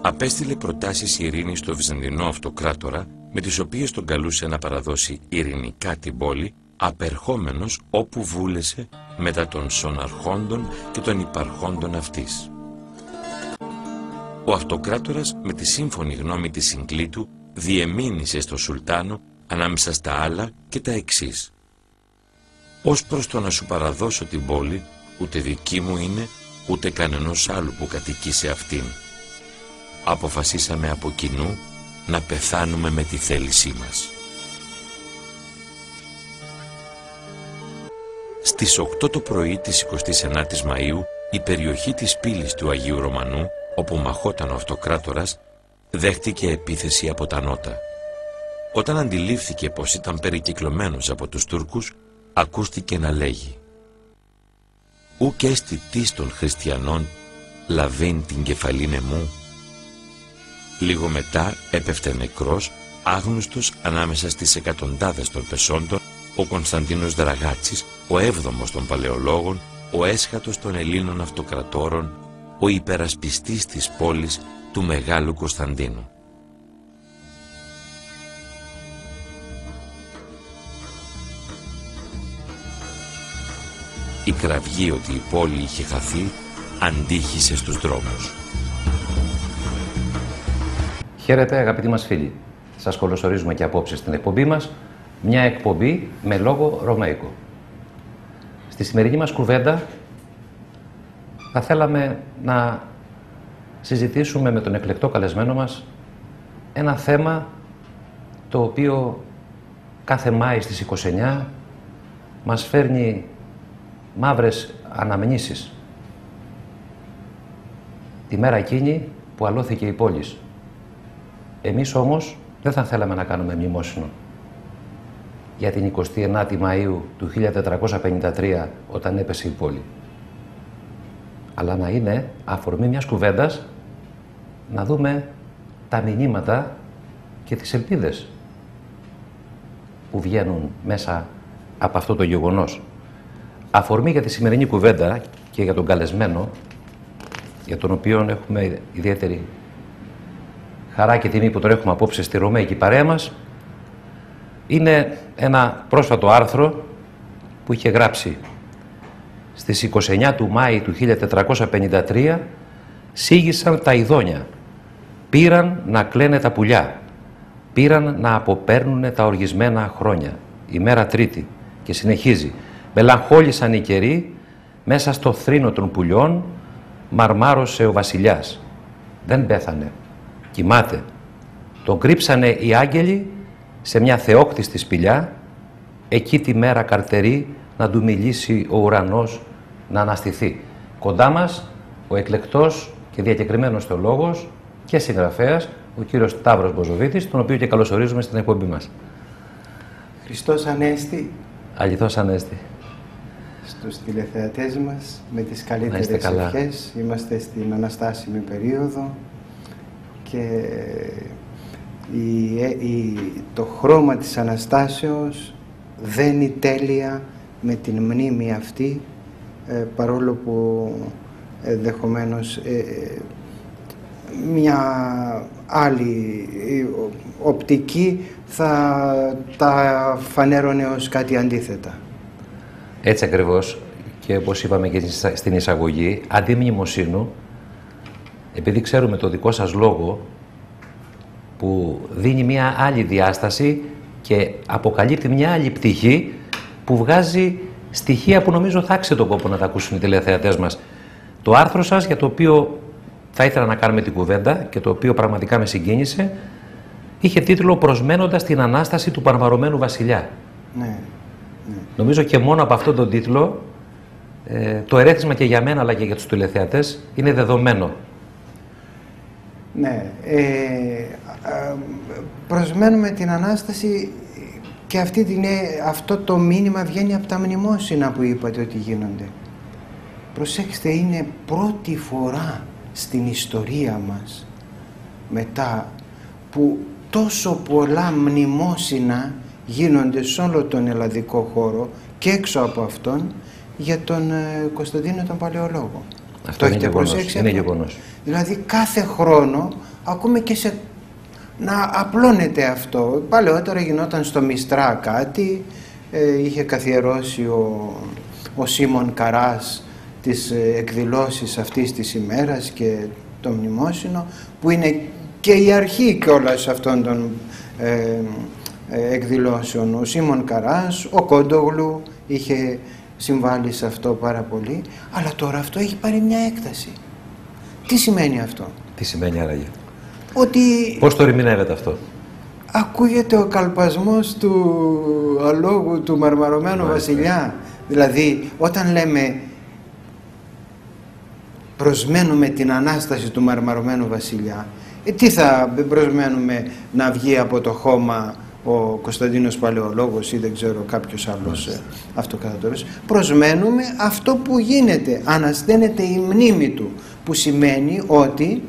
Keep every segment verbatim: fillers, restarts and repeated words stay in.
απέστειλε προτάσεις ειρήνης στο Βυζαντινό Αυτοκράτορα, με τις οποίες τον καλούσε να παραδώσει ειρηνικά την πόλη, απερχόμενος όπου βούλεσε μετά των σοναρχόντων και των υπαρχόντων αυτής. Ο Αυτοκράτορας, με τη σύμφωνη γνώμη της Συγκλήτου, διεμήνυσε στο Σουλτάνο ανάμεσα στα άλλα και τα εξής: «Ως προς το να σου παραδώσω την πόλη, ούτε δική μου είναι, ούτε κανενός άλλου που κατοικεί σε αυτήν. Αποφασίσαμε από κοινού να πεθάνουμε με τη θέλησή μας». Στις οκτώ το πρωί της εικοστής ενάτης Μαΐου, η περιοχή της πύλης του Αγίου Ρωμανού, όπου μαχόταν ο Αυτοκράτορας, δέχτηκε επίθεση από τα νότα. Όταν αντιλήφθηκε πως ήταν περικυκλωμένος από τους Τούρκους, ακούστηκε να λέγει: «Ουκ έστι τις των χριστιανών λαβήν την κεφαλήν εμού». Λίγο μετά έπεφτε νεκρός, άγνωστος ανάμεσα στις εκατοντάδες των πεσόντων, ο Κωνσταντίνος Δραγάτσης, ο έβδομος των παλαιολόγων, ο έσχατος των Ελλήνων αυτοκρατόρων, ο υπερασπιστής της πόλης του Μεγάλου Κωνσταντίνου. Η κραυγή ότι η πόλη είχε χαθεί αντίχησε στους δρόμους. Χαίρετε αγαπητοί μας φίλοι. Σας καλωσορίζουμε και απόψε στην εκπομπή μας, μια εκπομπή με λόγο ρωμαϊκό. Στη σημερινή μας κουβέντα θα θέλαμε να συζητήσουμε με τον εκλεκτό καλεσμένο μας ένα θέμα το οποίο κάθε Μάη στις είκοσι εννιά μας φέρνει μαύρες αναμνήσεις. Τη μέρα εκείνη που αλώθηκε η πόλη. Εμείς όμως δεν θα θέλαμε να κάνουμε μνημόσυνο για την εικοστή ενάτη Μαΐου του χίλια τετρακόσια πενήντα τρία, όταν έπεσε η πόλη. Αλλά να είναι αφορμή μιας κουβέντας να δούμε τα μηνύματα και τις ελπίδες που βγαίνουν μέσα από αυτό το γεγονός. Αφορμή για τη σημερινή κουβέντα και για τον καλεσμένο, για τον οποίο έχουμε ιδιαίτερη χαρά και τιμή που τον έχουμε απόψε στη ρωμαϊκή παρέα μας, είναι ένα πρόσφατο άρθρο που είχε γράψει στις είκοσι εννιά του Μάη του χίλια τετρακόσια πενήντα τρία. «Σίγησαν τα ειδόνια, πήραν να κλαίνε τα πουλιά, πήραν να αποπέρνουνε τα οργισμένα χρόνια. Ημέρα Τρίτη», και συνεχίζει: «Μελαγχόλησαν οι καιροί, μέσα στο θρήνο των πουλιών, μαρμάρωσε ο βασιλιάς. Δεν πέθανε, κοιμάται. Τον κρύψανε οι άγγελοι σε μια θεόκτιστη σπηλιά, εκεί τη μέρα καρτερή να του μιλήσει ο ουρανός να αναστηθεί». Κοντά μας ο εκλεκτός και διακεκριμένος θεολόγος και συγγραφέας, ο κύριος Σταύρος Μποζοβίτης, τον οποίο και καλωσορίζουμε στην εκπομπή μας. Χριστός Ανέστη. Αληθώς Ανέστη. Στους τηλεθεατές μας, με τις καλύτερες ευχές. Είμαστε στην αναστάσιμη περίοδο και η, η, το χρώμα της Αναστάσεως δένει τέλεια με την μνήμη αυτή, ε, παρόλο που ενδεχομένως ε, μια άλλη οπτική θα τα φανέρωνε ως κάτι αντίθετα. Έτσι ακριβώς, και όπως είπαμε και στην εισαγωγή, αντί μνημοσύνου, επειδή ξέρουμε το δικό σας λόγο που δίνει μια άλλη διάσταση και αποκαλύπτει μια άλλη πτυχή που βγάζει στοιχεία που νομίζω θα άξιζε τον κόπο να τα ακούσουν οι τηλεθεατές μας. Το άρθρο σας, για το οποίο θα ήθελα να κάνουμε την κουβέντα και το οποίο πραγματικά με συγκίνησε, είχε τίτλο «Προσμένοντας την Ανάσταση του Παρβαρωμένου Βασιλιά». Ναι, ναι. Νομίζω και μόνο από αυτόν τον τίτλο ε, το ερέθισμα και για μένα αλλά και για τους τηλεθεατές είναι δεδομένο. Ναι. Ε, ε, προσμένουμε την Ανάσταση και αυτή την, αυτό το μήνυμα βγαίνει από τα μνημόσυνα που είπατε ότι γίνονται. Προσέξτε, είναι πρώτη φορά στην ιστορία μας μετά που τόσο πολλά μνημόσυνα γίνονται σε όλο τον ελλαδικό χώρο και έξω από αυτόν για τον ε, Κωνσταντίνο τον Παλαιολόγο. Αυτό το είναι έχετε γεγονός. προσέξει? Είναι αυτό? γεγονός. Δηλαδή κάθε χρόνο ακούμε και σε, να απλώνεται αυτό. Παλαιότερα γινόταν στο Μιστρά κάτι, ε, είχε καθιερώσει ο, ο Σίμων Καράς τις ε, εκδηλώσεις αυτής της ημέρας και το μνημόσυνο, που είναι και η αρχή κιόλας αυτών των ε, ε, εκδηλώσεων. Ο Σίμων Καράς, ο Κόντογλου είχε συμβάλει σε αυτό πάρα πολύ, αλλά τώρα αυτό έχει πάρει μια έκταση. Τι σημαίνει αυτό? Τι σημαίνει άραγε? Ότι πώς το ερμηνεύεται αυτό? ακούγεται ο καλπασμός του αλόγου του μαρμαρωμένου βασιλιά. Δηλαδή όταν λέμε προσμένουμε την Ανάσταση του μαρμαρωμένου βασιλιά, ε, τι θα προσμένουμε, να βγει από το χώμα ο Κωνσταντίνος Παλαιολόγος ή δεν ξέρω κάποιος άλλος ε, αυτοκρατόρας? Προσμένουμε αυτό που γίνεται, ανασταίνεται η μνήμη του, που σημαίνει ότι,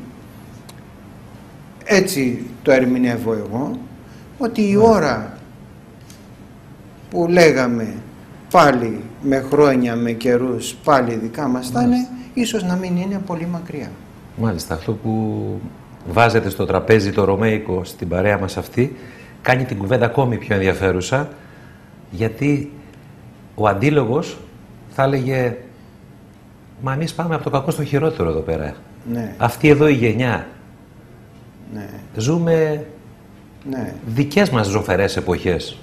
έτσι το ερμηνεύω εγώ, ότι η ώρα που λέγαμε πάλι με χρόνια, με καιρούς, πάλι δικά μας θα είναι, ίσως να μην είναι πολύ μακριά. Μάλιστα, αυτό που βάζετε στο τραπέζι το ρωμαϊκό στην παρέα μας αυτή κάνει την κουβέντα ακόμη πιο ενδιαφέρουσα, γιατί ο αντίλογος θα έλεγε μα εμείς πάμε από το κακό στο χειρότερο εδώ πέρα. Ναι. Αυτή εδώ η γενιά. Ναι. Ζούμε ναι. δικές μας ζωφερές εποχές.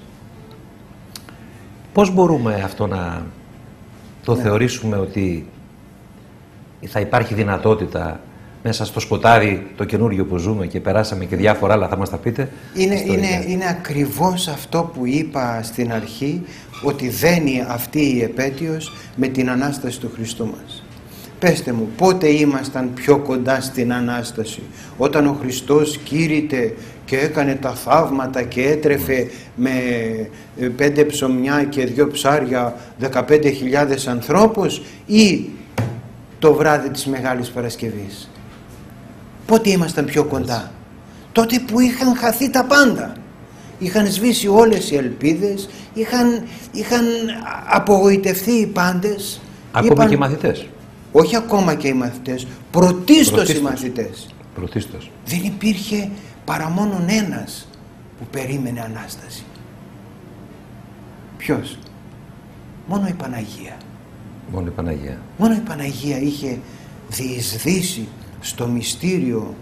Πώς μπορούμε αυτό να το ναι. θεωρήσουμε ότι θα υπάρχει δυνατότητα μέσα στο σκοτάδι το καινούριο που ζούμε και περάσαμε και διάφορα άλλα, θα μας τα πείτε? Είναι, είναι, είναι ακριβώς αυτό που είπα στην αρχή, ότι δένει αυτή η επέτειος με την Ανάσταση του Χριστού μας. Πέστε μου, πότε ήμασταν πιο κοντά στην Ανάσταση? Όταν ο Χριστός κήρυτε και έκανε τα θαύματα και έτρεφε με πέντε ψωμιά και δυο ψάρια δεκαπέντε χιλιάδες ανθρώπους, ή το βράδυ της Μεγάλης Παρασκευής? Πότε ήμασταν πιο κοντά? Τότε που είχαν χαθεί τα πάντα. Είχαν σβήσει όλες οι ελπίδες, είχαν, είχαν απογοητευτεί οι πάντες. Ακόμα είπαν, και οι μαθητές. Όχι ακόμα και οι μαθητές, πρωτίστως, πρωτίστως οι μαθητές. Πρωτίστως. Δεν υπήρχε παρά μόνον ένας που περίμενε Ανάσταση. Ποιος? Μόνο η Παναγία. Μόνο η Παναγία. Μόνο η Παναγία είχε διεισδύσει στο μυστήριο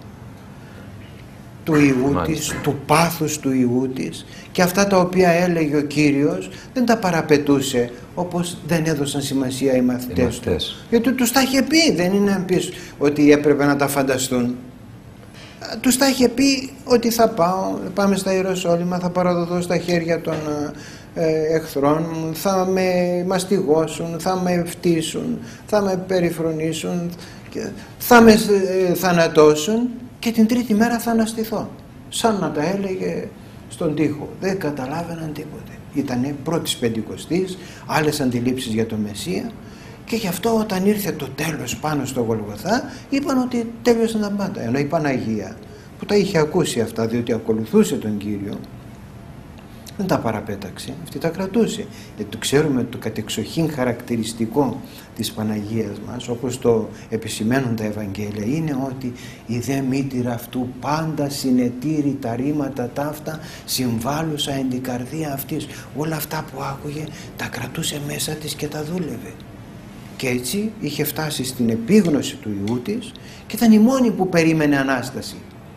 του Υιού της, του πάθους του Υιού της, και αυτά τα οποία έλεγε ο Κύριος δεν τα παραπετούσε, όπως δεν έδωσαν σημασία οι μαθητές, οι μαθητές. του. Γιατί τους τα είχε πει, δεν είναι να πεις ότι έπρεπε να τα φανταστούν. Τους τα είχε πει ότι θα πάω, πάμε στα Ιεροσόλυμα, θα παραδοθώ στα χέρια των ε, εχθρών μου, θα με μαστιγώσουν, θα με φτύσουν, θα με περιφρονήσουν, θα με ε, θανατώσουν και την τρίτη μέρα θα αναστηθώ. Σαν να τα έλεγε στον τοίχο. Δεν καταλάβαιναν τίποτε. Ήτανε πρώτης Πεντηκοστής, άλλες αντιλήψεις για το Μεσσία, και γι' αυτό όταν ήρθε το τέλος πάνω στο Γολγοθά είπαν ότι τέλειωσαν τα πάντα. Ενώ η Παναγία, που τα είχε ακούσει αυτά διότι ακολουθούσε τον Κύριο, δεν τα παραπέταξε, αυτή τα κρατούσε. Γιατί το ξέρουμε το κατεξοχήν χαρακτηριστικό της Παναγίας μας, όπως το επισημαίνουν τα Ευαγγέλια, είναι ότι η δε μήτηρα αυτού πάντα συνετήρη τα ρήματα ταύτα, συμβάλλουσα εν την καρδία αυτής. Όλα αυτά που άκουγε τα κρατούσε μέσα της και τα δούλευε. Και έτσι είχε φτάσει στην επίγνωση του Υιού της και ήταν η μόνη που περίμενε Ανάσταση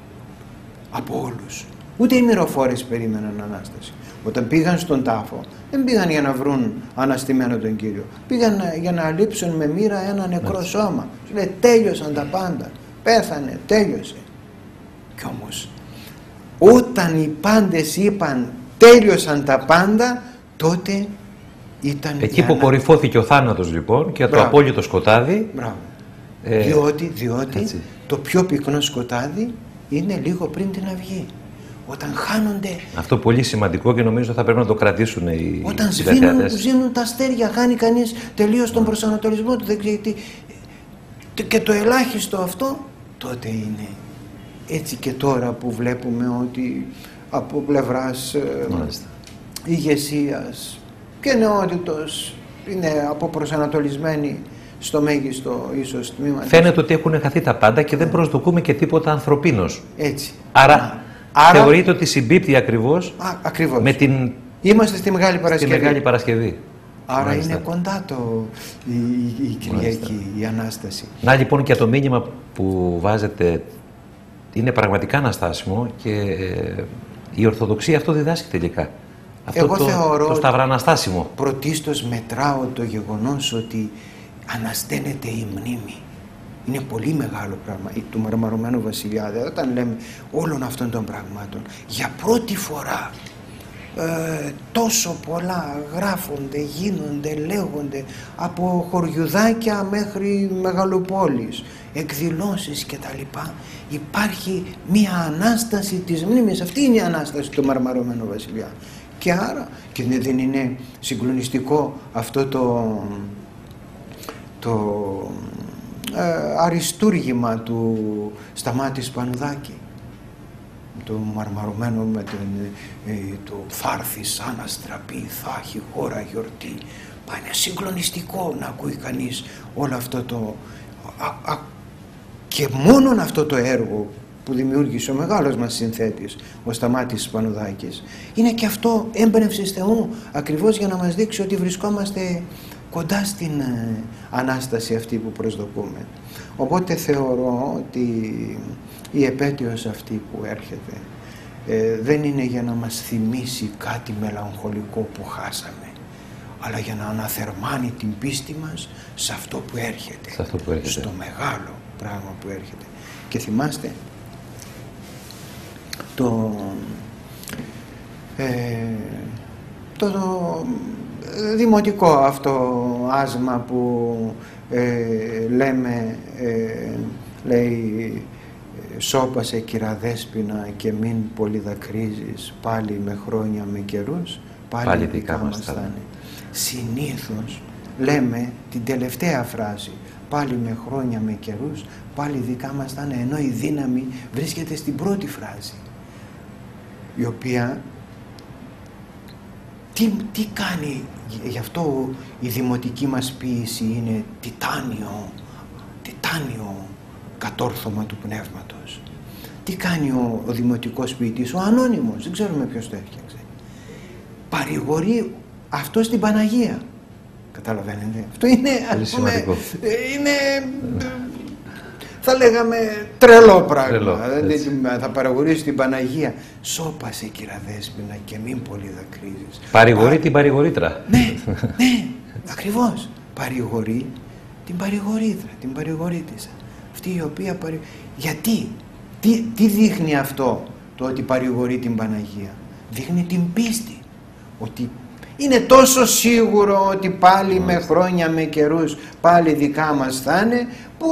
από όλους. Ούτε οι μυροφόρες περίμεναν Ανάσταση. Όταν πήγαν στον τάφο, δεν πήγαν για να βρουν αναστημένο τον Κύριο. Πήγαν για να λείψουν με μοίρα ένα νεκρό σώμα. Σου λέει, τέλειωσαν τα πάντα. Πέθανε, τέλειωσε. Κι όμως, όταν οι πάντες είπαν τέλειωσαν τα πάντα, τότε ήταν... Εκεί που ανα... κορυφώθηκε ο θάνατος λοιπόν και Μπράβο. το απόλυτο σκοτάδι. Μπράβο. Ε... Διότι, διότι το πιο πυκνό σκοτάδι είναι λίγο πριν την αυγή. Όταν χάνονται... Αυτό πολύ σημαντικό και νομίζω θα πρέπει να το κρατήσουν οι Όταν σβήνουν, σβήνουν τα αστέρια, χάνει κανείς τελείως τον προσανατολισμό του, δεν ξέρει τι... Και το ελάχιστο αυτό τότε είναι. Έτσι και τώρα που βλέπουμε ότι από πλευράς ε, ηγεσίας και νεότητος είναι αποπροσανατολισμένοι στο μέγιστο ίσως τμήμα. Φαίνεται ότι έχουν χαθεί τα πάντα και δεν προσδοκούμε και τίποτα ανθρωπίνος. Έτσι. Άρα, Άρα θεωρείτε ότι συμπίπτει ακριβώς, α, ακριβώς. με την... Είμαστε στη Μεγάλη Παρασκευή. Στη Μεγάλη Παρασκευή. Άρα Μάλιστα. είναι κοντά το, η, η, η Κυριακή, η Ανάσταση. Να λοιπόν και το μήνυμα που βάζετε είναι πραγματικά αναστάσιμο και ε, η Ορθοδοξία αυτό διδάσκει τελικά. Αυτό Εγώ το, θεωρώ το σταυρααναστάσιμο. Πρωτίστως μετράω το γεγονός ότι ανασταίνεται η μνήμη. Είναι πολύ μεγάλο πράγμα του μαρμαρωμένου βασιλιά. Όταν λέμε όλων αυτών των πραγμάτων, για πρώτη φορά ε, τόσο πολλά γράφονται, γίνονται, λέγονται από χωριουδάκια μέχρι μεγαλοπόλεις, εκδηλώσεις κτλ. Υπάρχει μία ανάσταση της μνήμης. Αυτή είναι η ανάσταση του μαρμαρωμένου βασιλιά. Και άρα, και δεν είναι συγκλονιστικό αυτό το, το ε, αριστούργημα του Σταμάτη Σπανουδάκη, το μαρμαρωμένο με τον, ε, το «Φάρθης αναστραπή, θα έχει χώρα γιορτή». Είναι συγκλονιστικό να ακούει κανείς όλο αυτό το... Α, α, και μόνον αυτό το έργο που δημιούργησε ο μεγάλος μας συνθέτης, ο Σταμάτης Σπανουδάκης, είναι και αυτό έμπνευσης Θεού, ακριβώς για να μας δείξει ότι βρισκόμαστε κοντά στην ε, Ανάσταση αυτή που προσδοκούμε. Οπότε θεωρώ ότι η επέτειος αυτή που έρχεται ε, δεν είναι για να μας θυμίσει κάτι μελαγχολικό που χάσαμε, αλλά για να αναθερμάνει την πίστη μας σε αυτό που έρχεται, σε αυτό που έρχεται. στο μεγάλο πράγμα που έρχεται. Και θυμάστε το, ε, το, το δημοτικό αυτό άσμα που ε, λέμε, ε, λέει «Σώπασε κυρα Δέσποινα και μην πολύ δακρύζεις, πάλι με χρόνια με καιρούς, πάλι, πάλι δικά μας θα είναι». Συνήθως λέμε την τελευταία φράση, «πάλι με χρόνια με καιρούς, πάλι δικά μας θα είναι», ενώ η δύναμη βρίσκεται στην πρώτη φράση, η οποία τι, τι κάνει, γι' αυτό η δημοτική μας ποίηση είναι τιτάνιο, τιτάνιο κατόρθωμα του πνεύματος. Τι κάνει ο, ο δημοτικός ποιητής, ο ανώνυμος, δεν ξέρουμε ποιος το έφτιαξε. Παρηγορεί αυτό στην Παναγία. Καταλαβαίνετε. Αυτό είναι, ας πούμε, είναι, θα λέγαμε, τρελό πράγμα. Τρελό, θα παρηγορήσει την Παναγία. «Σώπασε κυρα Δέσποινα και μην πολύ δακρύζεις». Παρηγορεί την παρηγορήτρα. Ναι, ναι, ακριβώς. Παρηγορεί την παρηγορήτρα, την παρηγορήτησα. Αυτή η οποία παρη... Γιατί, τι, τι δείχνει αυτό το ότι παρηγορεί την Παναγία? Δείχνει την πίστη. Ότι είναι τόσο σίγουρο ότι πάλι με χρόνια, με καιρούς, πάλι δικά μας θα είναι, που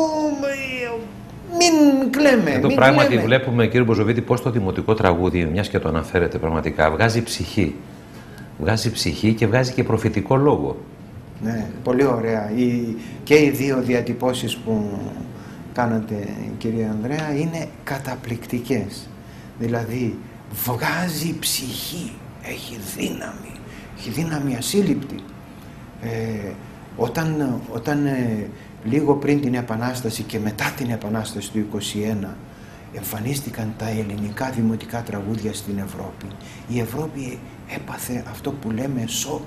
μην κλαίμε. Εδώ μην πράγματι κλαίμε. Βλέπουμε, κύριε Μποζοβίτη, πώς το δημοτικό τραγούδι, μιας και το αναφέρετε πραγματικά, βγάζει ψυχή. Βγάζει ψυχή και βγάζει και προφητικό λόγο. Ναι, πολύ ωραία. Η, και οι δύο διατυπώσεις που κάνατε, κύριε Ανδρέα, είναι καταπληκτικές. Δηλαδή, βγάζει ψυχή, έχει δύναμη, έχει δύναμη ασύλληπτη. Ε, όταν όταν ε, λίγο πριν την Επανάσταση και μετά την Επανάσταση του είκοσι ένα εμφανίστηκαν τα ελληνικά δημοτικά τραγούδια στην Ευρώπη, η Ευρώπη έπαθε αυτό που λέμε σοκ.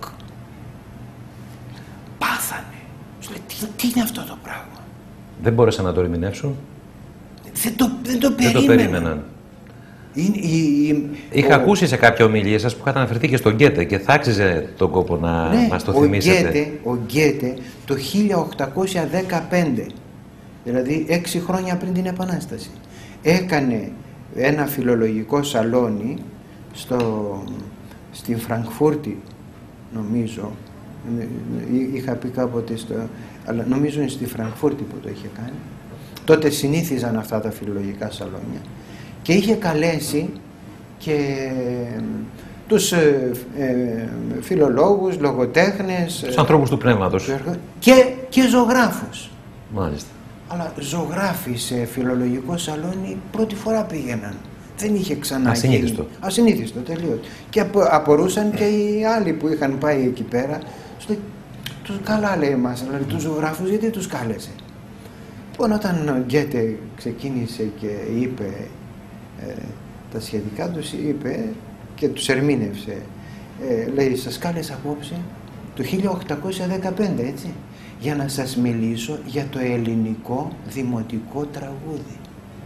Πάθανε. Σου λέει, τι, τι είναι αυτό το πράγμα? Δεν μπόρεσαν να το ερμηνεύσουν. Δεν το, δεν το δεν περίμεναν. Το περίμεναν. Η, η, η, Είχα ο, ακούσει σε κάποια ομιλία σας που είχατε αναφερθεί και στον Γκέτε και θα άξιζε τον κόπο να ναι, μας το ο θυμίσετε. Γκέτε, ο Γκέτε το χίλια οκτακόσια δεκαπέντε, δηλαδή έξι χρόνια πριν την Επανάσταση, έκανε ένα φιλολογικό σαλόνι στο, στην Φραγκφούρτη, νομίζω, είχα πει κάποτε στο, αλλά νομίζω είναι στη Φραγκφούρτη που το είχε κάνει. Τότε συνήθιζαν αυτά τα φιλολογικά σαλόνια και είχε καλέσει και τους ε, ε, φιλολόγους, λογοτέχνες, τους ανθρώπους του πνεύματος και, και ζωγράφους. Μάλιστα. Αλλά ζωγράφοι σε φιλολογικό σαλόνι πρώτη φορά πήγαιναν. Δεν είχε ξανά ασυνήθιστο. γίνει. Ασυνήθιστο, τελείως. Και απο, απορούσαν και οι άλλοι που είχαν πάει εκεί πέρα. Στο, Τους καλά λέει μας, δηλαδή τους ζωγράφους γιατί τους κάλεσε. Λοιπόν, όταν ο Γκέτε ξεκίνησε και είπε ε, τα σχετικά τους, είπε και τους ερμήνευσε. Ε, λέει, σας κάλεσα απόψε το χίλια οκτακόσια δεκαπέντε, έτσι, για να σας μιλήσω για το ελληνικό δημοτικό τραγούδι.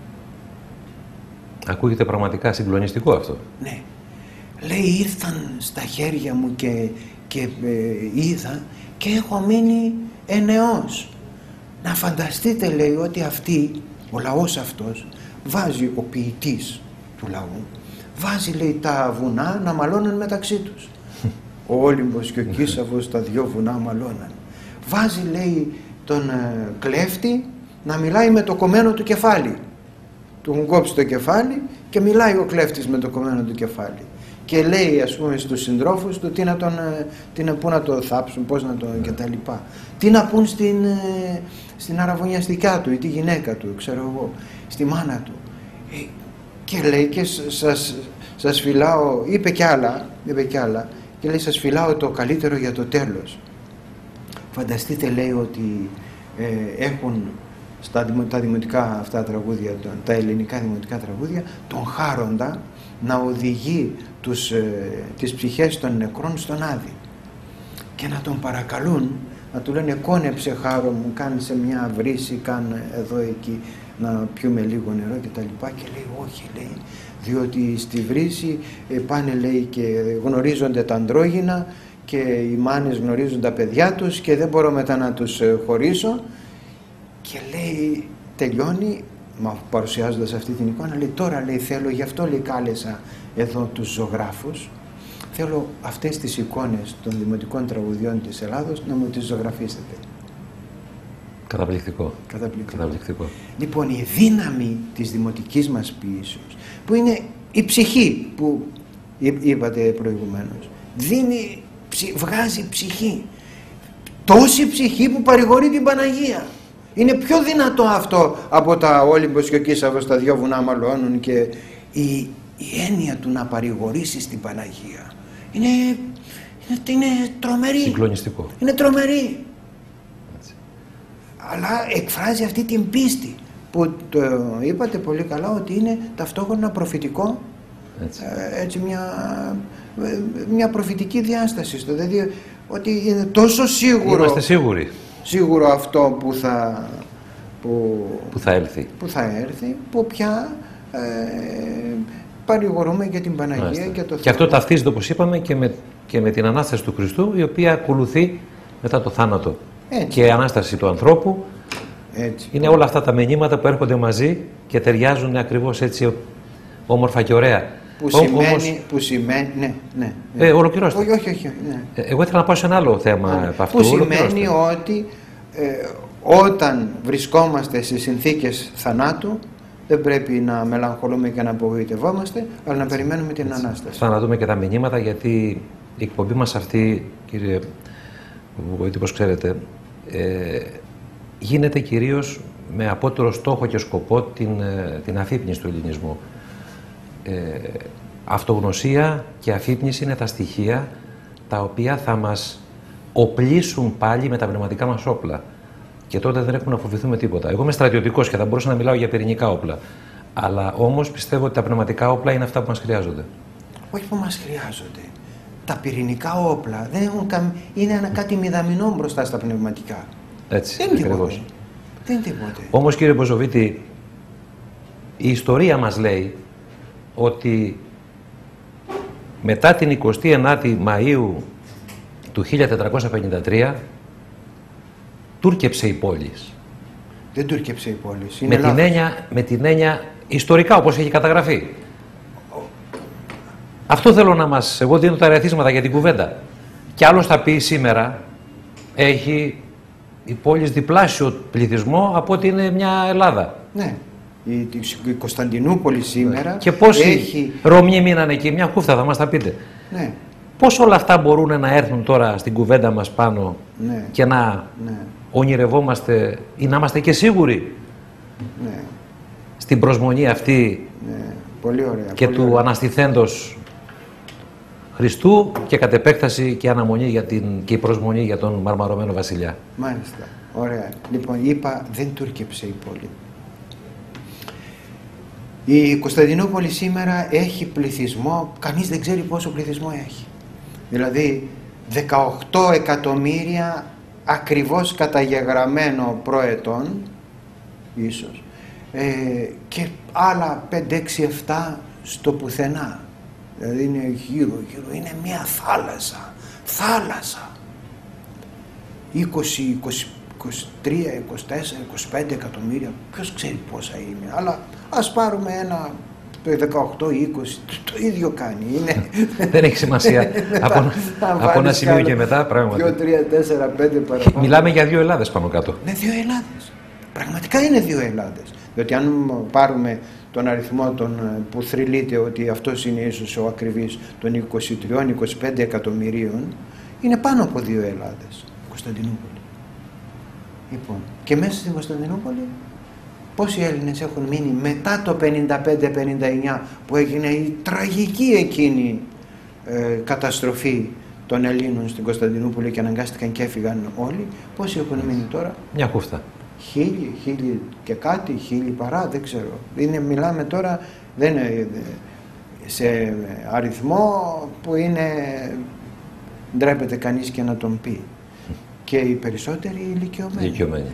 Ακούγεται πραγματικά συγκλονιστικό αυτό. Ναι. Λέει, ήρθαν στα χέρια μου και, και ε, είδα και έχω μείνει ενεός. Να φανταστείτε, λέει, ότι αυτή, ο λαός αυτός, βάζει, ο ποιητής του λαού, βάζει, λέει, τα βουνά να μαλώνουν μεταξύ τους. Ο Όλυμπος και ο Κίσαβος τα δυο βουνά μαλώναν. Βάζει, λέει, τον ε, κλέφτη να μιλάει με το κομμένο του κεφάλι. Του έχουν κόψει το κεφάλι και μιλάει ο κλέφτης με το κομμένο του κεφάλι. Και λέει, ας πούμε, στους συντρόφους του τι να τον, τι να, πού να το θάψουν, πώς να τον και τα λοιπά. Τι να πούν στην, στην αραβωνιαστικά του ή τη γυναίκα του, ξέρω εγώ, στη μάνα του. Και λέει και σας, σας φυλάω, είπε κι άλλα, είπε κι άλλα, και λέει σας φυλάω το καλύτερο για το τέλος. Φανταστείτε, λέει, ότι ε, έχουν στα, τα δημοτικά αυτά τραγούδια, τα ελληνικά δημοτικά τραγούδια, τον Χάροντα να οδηγεί τους, ε, τις ψυχές των νεκρών στον Άδη και να τον παρακαλούν, να του λένε κόνεψε χάρο μου, κάνσε μια βρύση, κάνε εδώ εκεί να πιούμε λίγο νερό και τα λοιπά, και λέει όχι, λέει, διότι στη βρύση ε, πάνε, λέει, και γνωρίζονται τα αντρόγυνα και οι μάνες γνωρίζουν τα παιδιά τους και δεν μπορώ μετά να τους ε, χωρίσω, και λέει, τελειώνει παρουσιάζοντας αυτή την εικόνα, λέει, τώρα, λέει, θέλω, γι' αυτό, λέει, κάλεσα εδώ τους ζωγράφους, θέλω αυτές τις εικόνες των δημοτικών τραγουδιών της Ελλάδος να μου τις ζωγραφίσετε. Καταπληκτικό. Καταπληκτικό. Καταπληκτικό. Λοιπόν, η δύναμη της δημοτικής μας ποιήσεως, που είναι η ψυχή που είπατε προηγουμένως, δίνει, βγάζει ψυχή, τόση ψυχή που παρηγορεί την Παναγία. Είναι πιο δυνατό αυτό από τα Όλυμπος και ο Κίσαβος τα δυο βουνά μαλώνουν, και η, η έννοια του να παρηγορήσεις την Παναγία είναι, είναι, είναι τρομερή. Συγκλονιστικό. Είναι τρομερή. Έτσι. Αλλά εκφράζει αυτή την πίστη που το είπατε πολύ καλά ότι είναι ταυτόχρονα προφητικό. Έτσι, έτσι μια, μια προφητική διάσταση στο, δηλαδή ότι είναι τόσο σίγουρο. Είμαστε σίγουροι. Σίγουρο αυτό που θα, που, που θα έρθει, που, θα έρθει, που πια ε, παρηγορούμε για την Παναγία. Άστε. Και, το και αυτό ταυτίζεται, όπως είπαμε, και με, και με την Ανάσταση του Χριστού, η οποία ακολουθεί μετά το θάνατο. Έτσι. Και η Ανάσταση του ανθρώπου. Έτσι. Είναι όλα αυτά τα μηνύματα που έρχονται μαζί και ταιριάζουν ακριβώς έτσι όμορφα και ωραία. Που σημαίνει, όμως, που σημαίνει, ναι, ναι. ναι. Ε, ολοκληρώστε. Όχι, όχι, όχι. Ναι. Εγώ ήθελα να πάω σε ένα άλλο θέμα ναι. από αυτού. Που σημαίνει ότι ε, όταν βρισκόμαστε σε συνθήκες θανάτου, δεν πρέπει να μελαγχολούμε και να απογοητευόμαστε, αλλά να περιμένουμε την έτσι. Ανάσταση. Θα αναδούμε και τα μηνύματα, γιατί η εκπομπή μας αυτή, κύριε Βοήτη, όπως ξέρετε, ε, γίνεται κυρίως με απότερο στόχο και σκοπό την, την αφύπνιση του ελληνισμού. Ε, αυτογνωσία και αφύπνιση είναι τα στοιχεία τα οποία θα μας οπλίσουν πάλι με τα πνευματικά μας όπλα. Και τότε δεν έχουμε να φοβηθούμε τίποτα. Εγώ είμαι στρατιωτικός και θα μπορούσα να μιλάω για πυρηνικά όπλα. Αλλά όμως πιστεύω ότι τα πνευματικά όπλα είναι αυτά που μας χρειάζονται. Όχι που μας χρειάζονται. Τα πυρηνικά όπλα δεν έχουν καμ... είναι ένα κάτι μηδαμινό μπροστά στα πνευματικά. Έτσι, δεν είναι ακριβώς. τίποτε. Δεν είναι τίποτε. Όμως, κύριε Μποζοβίτη, η ιστορία μας λέει ότι μετά την εικοστή ενάτη Μαΐου του χίλια τετρακόσια πενήντα τρία τούρκεψε η πόλη. Δεν τούρκεψε η πόλη. Με την, έννοια, με την έννοια ιστορικά, όπως έχει καταγραφεί. Oh. Αυτό θέλω να μας... Εγώ δίνω τα ερεθίσματα για την κουβέντα. Κι άλλος θα πει σήμερα έχει η πόλη διπλάσιο πληθυσμό από ότι είναι μια Ελλάδα. Ναι. Η, η Κωνσταντινούπολη σήμερα και πόσοι έχει... Ρωμιοί μείνανε εκεί, μια χούφτα θα μας τα πείτε. Ναι. Πώς όλα αυτά μπορούν να έρθουν τώρα στην κουβέντα μας πάνω, ναι, και να ναι. ονειρευόμαστε ή να είμαστε και σίγουροι, ναι, στην προσμονή αυτή, ναι, πολύ ωραία, και πολύ του ωραία. αναστηθέντος Χριστού και κατ' επέκταση και αναμονή για την, και η προσμονή για τον μαρμαρωμένο βασιλιά. Μάλιστα. Ωραία. Λοιπόν, είπα, δεν τούρκεψε η πόλη. Η Κωνσταντινούπολη σήμερα έχει πληθυσμό, κανείς δεν ξέρει πόσο πληθυσμό έχει. Δηλαδή δεκαοκτώ εκατομμύρια ακριβώς καταγεγραμμένο προετών, ίσως, ε, και άλλα πέντε, έξι, επτά στο πουθενά. Δηλαδή είναι γύρω γύρω, είναι μια θάλασσα, θάλασσα. είκοσι, είκοσι, είκοσι τρία, είκοσι τέσσερα, είκοσι πέντε εκατομμύρια, ποιος ξέρει πόσα είναι, αλλά ας πάρουμε ένα δεκαοκτώ είκοσι, το ίδιο κάνει. Είναι... Δεν έχει σημασία. από από ένα σημείο και μετά, πράγματι. δύο, τρία, τέσσερα, πέντε παραπάνω. Μιλάμε για δύο Ελλάδες πάνω κάτω. Ναι, δύο Ελλάδες. Πραγματικά είναι δύο Ελλάδες. Διότι αν πάρουμε τον αριθμό των, που θρυλείται ότι αυτός είναι ίσως ο ακριβής των είκοσι τρία με είκοσι πέντε εκατομμυρίων, είναι πάνω από δύο Ελλάδες. Κωνσταντινούπολη. Λοιπόν, και μέσα στην Κωνσταντινούπολη πόσοι Έλληνες έχουν μείνει μετά το πενήντα πέντε πενήντα εννιά που έγινε η τραγική εκείνη ε, καταστροφή των Ελλήνων στην Κωνσταντινούπολη και αναγκάστηκαν και έφυγαν όλοι, πόσοι έχουν μείνει τώρα? Μια χούφτα. Χίλιοι, χίλιοι και κάτι, χίλιοι παρά, δεν ξέρω. Είναι, μιλάμε τώρα, δεν είναι, σε αριθμό που είναι, ντρέπεται κανείς και να τον πει. Και οι περισσότεροι ηλικιωμένοι. Ηλικιωμένοι.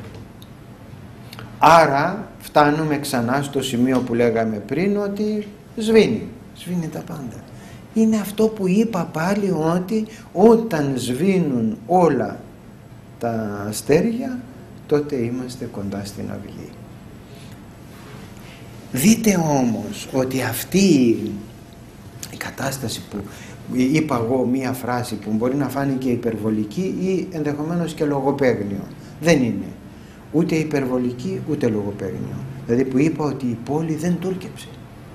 Άρα φτάνουμε ξανά στο σημείο που λέγαμε πριν, ότι σβήνει, σβήνει τα πάντα. Είναι αυτό που είπα πάλι, ότι όταν σβήνουν όλα τα αστέρια, τότε είμαστε κοντά στην αυγή. Δείτε όμως ότι αυτή η κατάσταση που είπα εγώ, μία φράση που μπορεί να φάνηκε υπερβολική ή ενδεχομένως και λογοπαίγνιο, δεν είναι ούτε υπερβολική ούτε λογοπαίγνιο. Δηλαδή που είπα ότι η πόλη δεν τούρκεψε,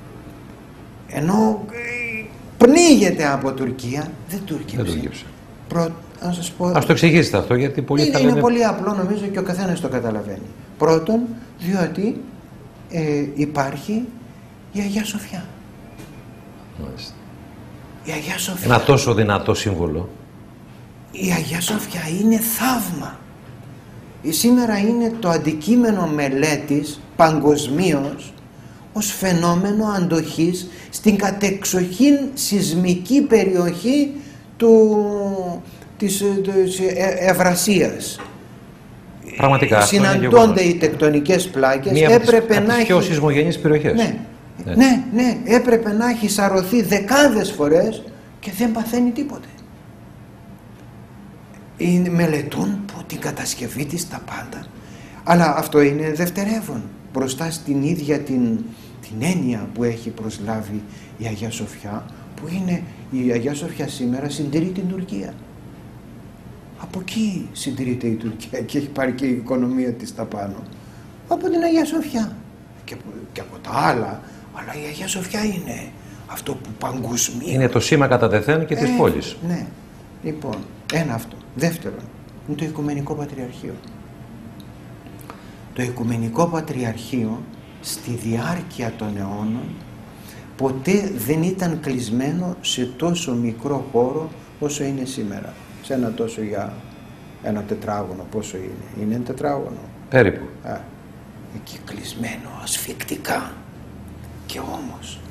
ενώ πνίγεται από Τουρκία, δεν τούρκεψε. Δεν τούρκεψε. Προ... Ας, σας πω... Ας το εξηγήσετε αυτό, γιατί πολλοί είναι, θα είναι λένε... πολύ απλό, νομίζω, και ο καθένας το καταλαβαίνει. Πρώτον, διότι ε, υπάρχει η Αγία Σοφιά. Μάλιστα. Η Αγία Σοφιά. Ένα τόσο δυνατό σύμβολο. Η Αγία Σοφιά είναι θαύμα. Σήμερα είναι το αντικείμενο μελέτης παγκοσμίως ως φαινόμενο αντοχής στην κατεξοχήν σεισμική περιοχή του, της, της Ευρασίας. Πραγματικά. Συναντώνται οι τεκτονικές πλάκες. Μία έπρεπε από τις να πιο έχει... σεισμογενείς περιοχές. Ναι. Ναι. ναι, ναι, έπρεπε να έχει σαρωθεί δεκάδες φορές και δεν παθαίνει τίποτε. Είναι, μελετούν που την κατασκευή της τα πάντα. Αλλά αυτό είναι δευτερεύον μπροστά στην ίδια την, την έννοια που έχει προσλάβει η Αγία Σοφιά, που είναι η Αγία Σοφιά σήμερα συντηρεί την Τουρκία. Από εκεί συντηρείται η Τουρκία και έχει πάρει και η οικονομία της τα πάνω. Από την Αγία Σοφιά και από, και από τα άλλα, αλλά η Αγία Σοφιά είναι αυτό που παγκοσμίως... Είναι το σήμα κατά τεθέν και ε, της πόλης. Ναι. Λοιπόν, ένα αυτό. Δεύτερον, είναι το Οικουμενικό Πατριαρχείο. Το Οικουμενικό Πατριαρχείο στη διάρκεια των αιώνων ποτέ δεν ήταν κλεισμένο σε τόσο μικρό χώρο όσο είναι σήμερα. Σε ένα τόσο για ένα τετράγωνο, πόσο είναι. Είναι ένα τετράγωνο. Περίπου. Α, εκεί κλεισμένο, ασφικτικά. Και όμως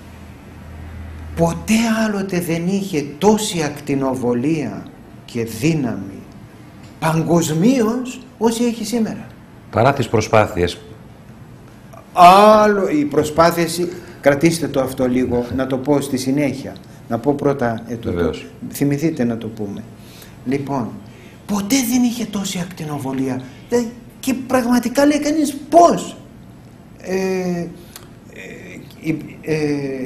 ποτέ άλλοτε δεν είχε τόση ακτινοβολία και δύναμη παγκοσμίως όσοι έχει σήμερα. Παρά τις προσπάθειες. Άλλο, οι προσπάθειες, κρατήστε το αυτό λίγο, να το πω στη συνέχεια. Να πω πρώτα, ε, το, το, θυμηθείτε να το πούμε. Λοιπόν, ποτέ δεν είχε τόση ακτινοβολία. Και πραγματικά λέει κανείς πώς. Ε, ε, ε,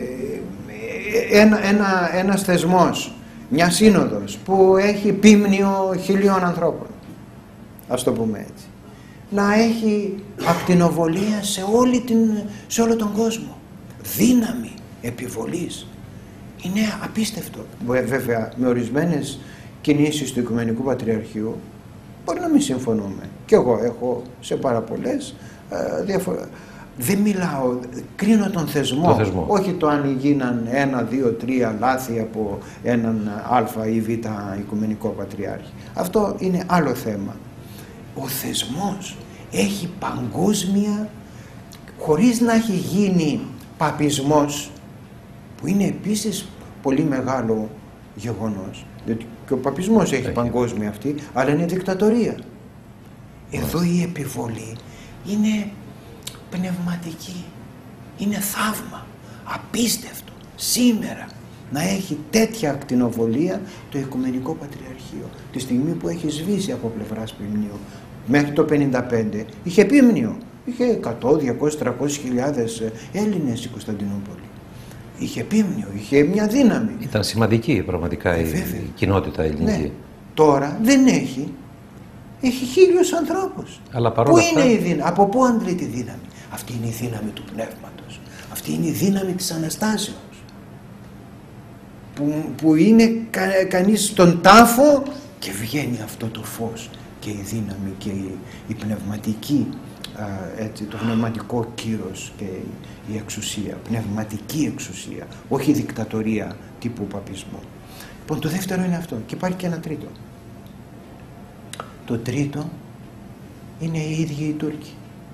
ένα, ένα, ένας θεσμός, μια σύνοδος που έχει πίμνιο χιλίων ανθρώπων, ας το πούμε έτσι, να έχει ακτινοβολία σε, όλη την, σε όλο τον κόσμο, δύναμη επιβολής, είναι απίστευτο. Βέβαια με ορισμένες κινήσεις του Οικουμενικού Πατριαρχείου μπορεί να μην συμφωνούμε, και εγώ έχω σε πάρα πολλές ε, διαφορετικές. δεν μιλάω, κρίνω τον θεσμό, το θεσμό, όχι το αν γίναν ένα, δύο, τρία λάθη από έναν α ή β Οικουμενικό Πατριάρχη. Αυτό είναι άλλο θέμα. Ο θεσμός έχει παγκόσμια, χωρίς να έχει γίνει παπισμός, που είναι επίσης πολύ μεγάλο γεγονός, διότι και ο παπισμός έχει, έχει παγκόσμια αυτή, αλλά είναι δικτατορία. Εδώ η επιβολή είναι πνευματική, είναι θαύμα, απίστευτο σήμερα να έχει τέτοια ακτινοβολία το Οικουμενικό Πατριαρχείο, τη στιγμή που έχει σβήσει από πλευράς ποιμνίου. Μέχρι το πενήντα πέντε είχε ποιμνίο, είχε εκατό, διακόσιες, τριακόσιες χιλιάδες Έλληνες η Κωνσταντινούπολη. Είχε ποιμνιο, είχε μια δύναμη. Ήταν σημαντική πραγματικά ε, η, η κοινότητα ελληνική. Ναι. Τώρα δεν έχει. Έχει χίλιους ανθρώπους. Αλλά παρόλα πού αυτά... είναι η δύναμη, από πού αντλεί τη δύναμη? Αυτή είναι η δύναμη του πνεύματος. Αυτή είναι η δύναμη της Αναστάσεως. Που, που είναι κα, κανείς στον τάφο και βγαίνει αυτό το φως και η δύναμη και η, η πνευματική, α, έτσι, το πνευματικό κύρος και η, η εξουσία, πνευματική εξουσία, όχι δικτατορία τύπου παπισμού. Λοιπόν, το δεύτερο είναι αυτό και υπάρχει και ένα τρίτο. Το τρίτο είναι οι ίδιοι οι Τούρκοι.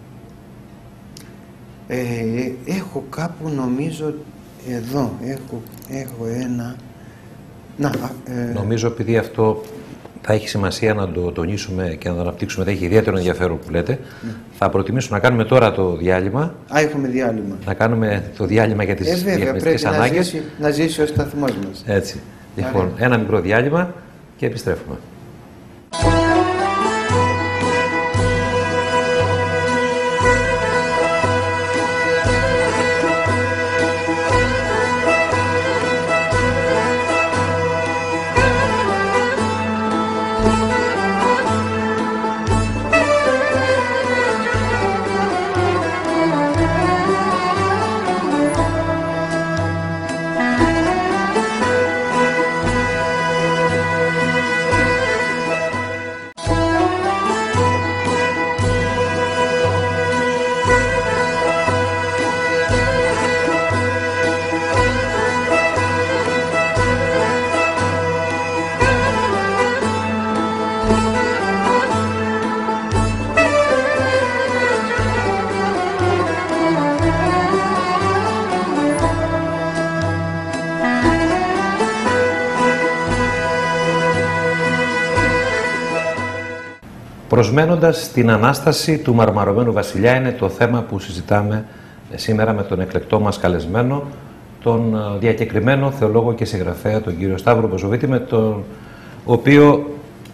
Ε, έχω κάπου, νομίζω, εδώ, έχω, έχω ένα... Να, ε... Νομίζω επειδή αυτό θα έχει σημασία να το τονίσουμε και να το αναπτύξουμε, θα έχει ιδιαίτερο ενδιαφέρον που λέτε, ναι. Θα προτιμήσω να κάνουμε τώρα το διάλειμμα. Α, έχουμε διάλειμμα. Να κάνουμε το διάλειμμα για τις ε, διαφημιστικές ανάγκες. Να ζήσει, να ζήσει ο σταθμός μας. Έτσι. Λοιπόν, ένα μικρό διάλειμμα και επιστρέφουμε. Προσμένοντας την Ανάσταση του μαρμαρωμένου βασιλιά είναι το θέμα που συζητάμε σήμερα με τον εκλεκτό μας καλεσμένο, τον διακεκριμένο θεολόγο και συγγραφέα, τον κύριο Σταύρο Μποζοβίτη, με τον οποίο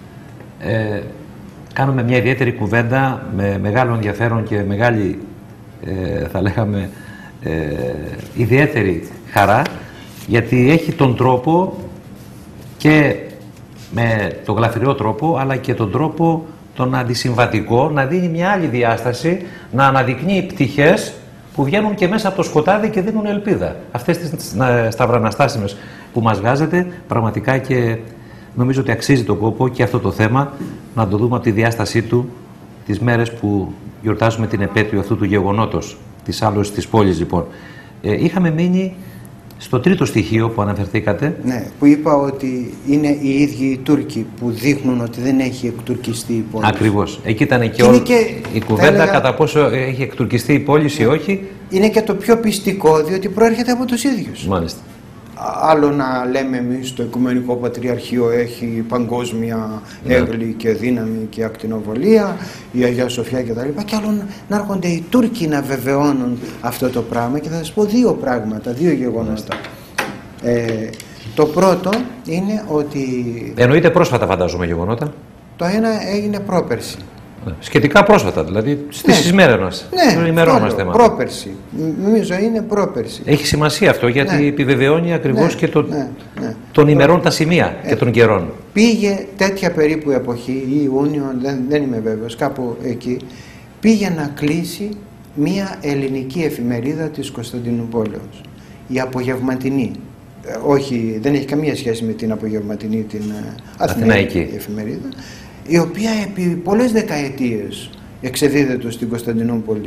ε, κάνουμε μια ιδιαίτερη κουβέντα με μεγάλο ενδιαφέρον και μεγάλη, ε, θα λέγαμε, ε, ιδιαίτερη χαρά, γιατί έχει τον τρόπο και με τον γλαφυρό τρόπο, αλλά και τον τρόπο τον αντισυμβατικό, να δίνει μια άλλη διάσταση, να αναδεικνύει πτυχές που βγαίνουν και μέσα από το σκοτάδι και δίνουν ελπίδα. Αυτές τις σταυραναστάσιμες που μας βγάζετε, πραγματικά, και νομίζω ότι αξίζει τον κόπο και αυτό το θέμα να το δούμε από τη διάστασή του τις μέρες που γιορτάζουμε την επέτειο αυτού του γεγονότος, της άλωσης της πόλης. Λοιπόν, ε, είχαμε μείνει στο τρίτο στοιχείο που αναφερθήκατε. Ναι, που είπα ότι είναι οι ίδιοι οι Τούρκοι που δείχνουν ότι δεν έχει εκτουρκιστεί η πόλη. Ακριβώς. Εκεί ήταν και, όλη η κουβέντα έλεγα, κατά πόσο έχει εκτουρκιστεί η πόλη ή όχι. Είναι και το πιο πιστικό, διότι προέρχεται από τους ίδιους. Μάλιστα. Άλλο να λέμε εμείς το Οικουμενικό Πατριαρχείο έχει παγκόσμια έγκλη, ναι, και δύναμη και ακτινοβολία, η Αγία Σοφιά κτλ. Και άλλο να έρχονται οι Τούρκοι να βεβαιώνουν αυτό το πράγμα. Και θα σας πω δύο πράγματα, δύο γεγονότα. Ε, το πρώτο είναι ότι... Εννοείται πρόσφατα, φαντάζομαι, γεγονότα. Το ένα έγινε πρόπερση. Σχετικά πρόσφατα, δηλαδή στις ναι. ημέρες μας. Ναι, ημερόμαστε, πρόπερση. Νομίζω είναι πρόπερση. Έχει σημασία αυτό, γιατί ναι. επιβεβαιώνει ακριβώς, ναι, και το, ναι, ναι. των ημερών τα σημεία ε, και των καιρών. Πήγε τέτοια περίπου εποχή, ή Ιούνιο, δεν, δεν είμαι βέβαιος, κάπου εκεί, πήγε να κλείσει μία ελληνική εφημερίδα της Κωνσταντινούπολεως, η Απογευματινή. Ε, όχι, δεν έχει καμία σχέση με την Απογευματινή, την Αθηναϊκή εφημερίδα, η οποία επί πολλές δεκαετίες εξεδίδεται στην Κωνσταντινούπολη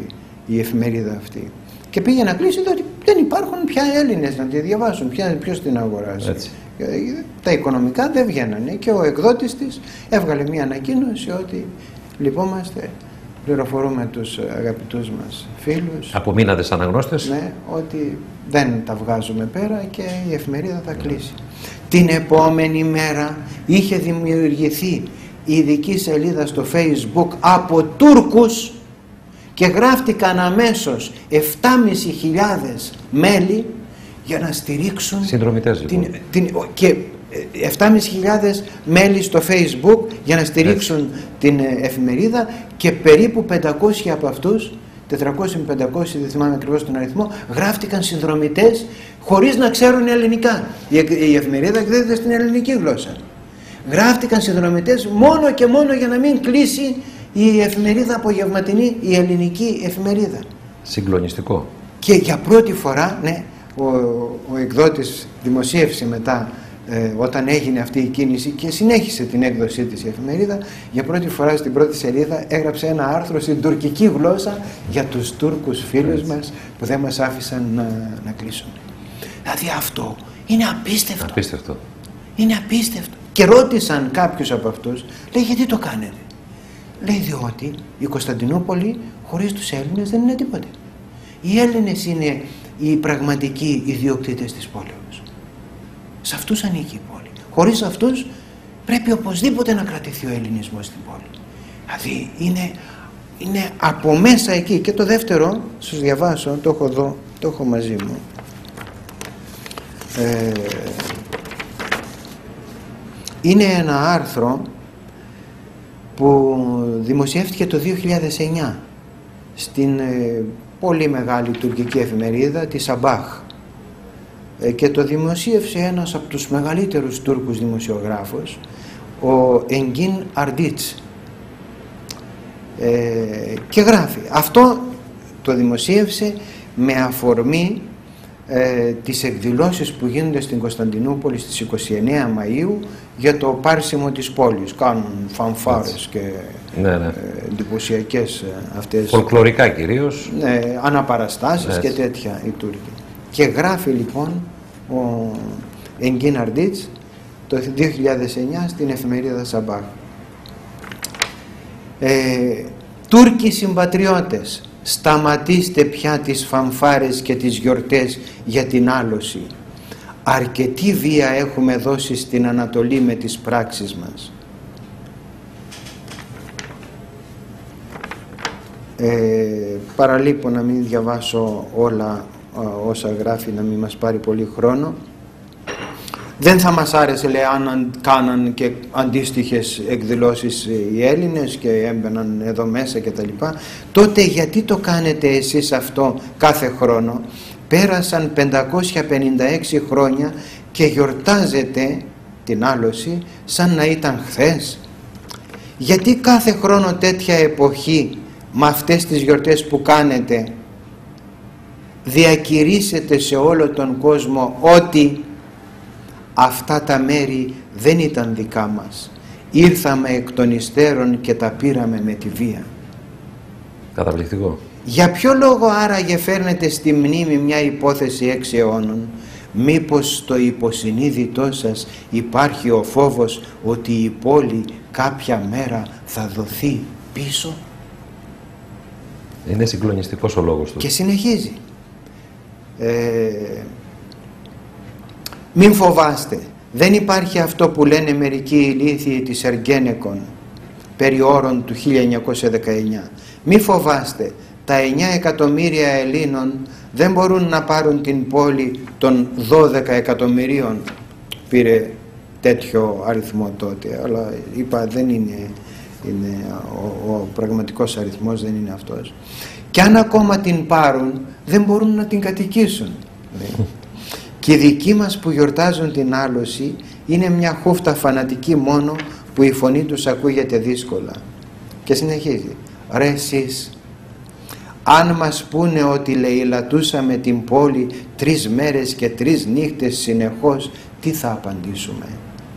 η εφημερίδα αυτή. Και πήγε να κλείσει ότι δεν υπάρχουν πια Έλληνες να τη διαβάσουν, πια, ποιος την αγοράζει. Έτσι. Τα οικονομικά δεν βγαίνανε και ο εκδότης της έβγαλε μια ανακοίνωση ότι λυπόμαστε, πληροφορούμε τους αγαπητούς μας φίλους. Απομείνατε σαν αναγνώστες. Ναι, ότι δεν τα βγάζουμε πέρα και η εφημερίδα θα κλείσει. Την επόμενη μέρα είχε δημιουργηθεί η ειδική σελίδα στο Facebook από Τούρκους και γράφτηκαν αμέσως επτά χιλιάδες πεντακόσια μέλη για να στηρίξουν συνδρομητές, λοιπόν. την, την, και επτά χιλιάδες πεντακόσια μέλη στο Facebook για να στηρίξουν έτσι την εφημερίδα και περίπου πεντακόσιοι από αυτούς, τετρακόσιοι με πεντακόσιοι, δεν θυμάμαι ακριβώς τον αριθμό, γράφτηκαν συνδρομητές χωρίς να ξέρουν ελληνικά. Η, η εφημερίδα εκδίδεται στην ελληνική γλώσσα. Γράφτηκαν συνδρομητές μόνο και μόνο για να μην κλείσει η εφημερίδα απογευματινή, η ελληνική εφημερίδα. Συγκλονιστικό. Και για πρώτη φορά, ναι, ο, ο εκδότης δημοσίευσε μετά, ε, όταν έγινε αυτή η κίνηση και συνέχισε την έκδοσή της η εφημερίδα, για πρώτη φορά στην πρώτη σελίδα έγραψε ένα άρθρο στην τουρκική γλώσσα για τους Τούρκους φίλους Έτσι. μας που δεν μας άφησαν να, να κλείσουν. Δηλαδή αυτό είναι απίστευτο. Απίστευτο. Είναι απίστευτο. Και ρώτησαν κάποιους από αυτούς, λέει, γιατί το κάνετε? Λέει, διότι η Κωνσταντινούπολη χωρίς τους Έλληνες δεν είναι τίποτε. Οι Έλληνες είναι οι πραγματικοί ιδιοκτήτες της πόλεως. Σε αυτούς ανήκει η πόλη. Χωρίς αυτούς πρέπει οπωσδήποτε να κρατηθεί ο ελληνισμός στην πόλη. Δηλαδή είναι, είναι από μέσα εκεί. Και το δεύτερο, σας διαβάσω, το έχω εδώ, το έχω μαζί μου. Ε, είναι ένα άρθρο που δημοσιεύτηκε το δύο χιλιάδες εννιά στην ε, πολύ μεγάλη τουρκική εφημερίδα τη Σαμπάχ ε, και το δημοσίευσε ένας από τους μεγαλύτερους Τούρκους δημοσιογράφους, ο Εγκίν Αρντίτς, ε, και γράφει. Αυτό το δημοσίευσε με αφορμή ε, τις εκδηλώσεις που γίνονται στην Κωνσταντινούπολη στις είκοσι εννέα Μαΐου για το πάρσιμο της πόλης. Κάνουν φανφάρες και ναι, ναι. Ε, εντυπωσιακές αυτές, φολκλωρικά κυρίως, ναι, αναπαραστάσεις Έτσι. και τέτοια οι Τούρκοι. Και γράφει λοιπόν ο Εγκίν Αρντίτς το δύο χιλιάδες εννιά στην εφημερίδα Σαμπάχ. Ε, Τούρκοι συμπατριώτες, σταματήστε πια τις φανφάρες και τις γιορτές για την άλωση. Αρκετή βία έχουμε δώσει στην Ανατολή με τις πράξεις μας. Ε, παραλείπω να μην διαβάσω όλα όσα γράφει, να μην μας πάρει πολύ χρόνο. Δεν θα μας άρεσε, λέει, αν κάναν και αντίστοιχες εκδηλώσεις οι Έλληνες και έμπαιναν εδώ μέσα και τα λοιπά. Τότε γιατί το κάνετε εσείς αυτό κάθε χρόνο? Πέρασαν πεντακόσια πενήντα έξι χρόνια και γιορτάζετε την άλωση σαν να ήταν χθες. Γιατί κάθε χρόνο τέτοια εποχή με αυτές τις γιορτές που κάνετε διακηρύσσετε σε όλο τον κόσμο ότι αυτά τα μέρη δεν ήταν δικά μας. Ήρθαμε εκ των υστέρων και τα πήραμε με τη βία. Καταπληκτικό. Για ποιο λόγο άραγε φέρνετε στη μνήμη μια υπόθεση έξι αιώνων? Μήπως στο υποσυνείδητό σας υπάρχει ο φόβος ότι η πόλη κάποια μέρα θα δοθεί πίσω? Είναι συγκλονιστικός ο λόγος του. Και συνεχίζει. Ε, μην φοβάστε. Δεν υπάρχει αυτό που λένε μερικοί ηλίθιοι της Εργένεκον περί όρων του χίλια εννιακόσια δεκαεννιά. Μην φοβάστε. Τα εννιά εκατομμύρια Ελλήνων δεν μπορούν να πάρουν την πόλη των δώδεκα εκατομμυρίων. Πήρε τέτοιο αριθμό τότε, αλλά είπα δεν είναι, είναι ο, ο πραγματικός αριθμός δεν είναι αυτός. Και αν ακόμα την πάρουν δεν μπορούν να την κατοικήσουν. Και οι δικοί μας που γιορτάζουν την άλωση είναι μια χούφτα φανατική μόνο που η φωνή τους ακούγεται δύσκολα. Και συνεχίζει. Ρε εσείς, αν μας πούνε ότι λαιλατούσαμε την πόλη τρεις μέρες και τρεις νύχτες συνεχώς, τι θα απαντήσουμε?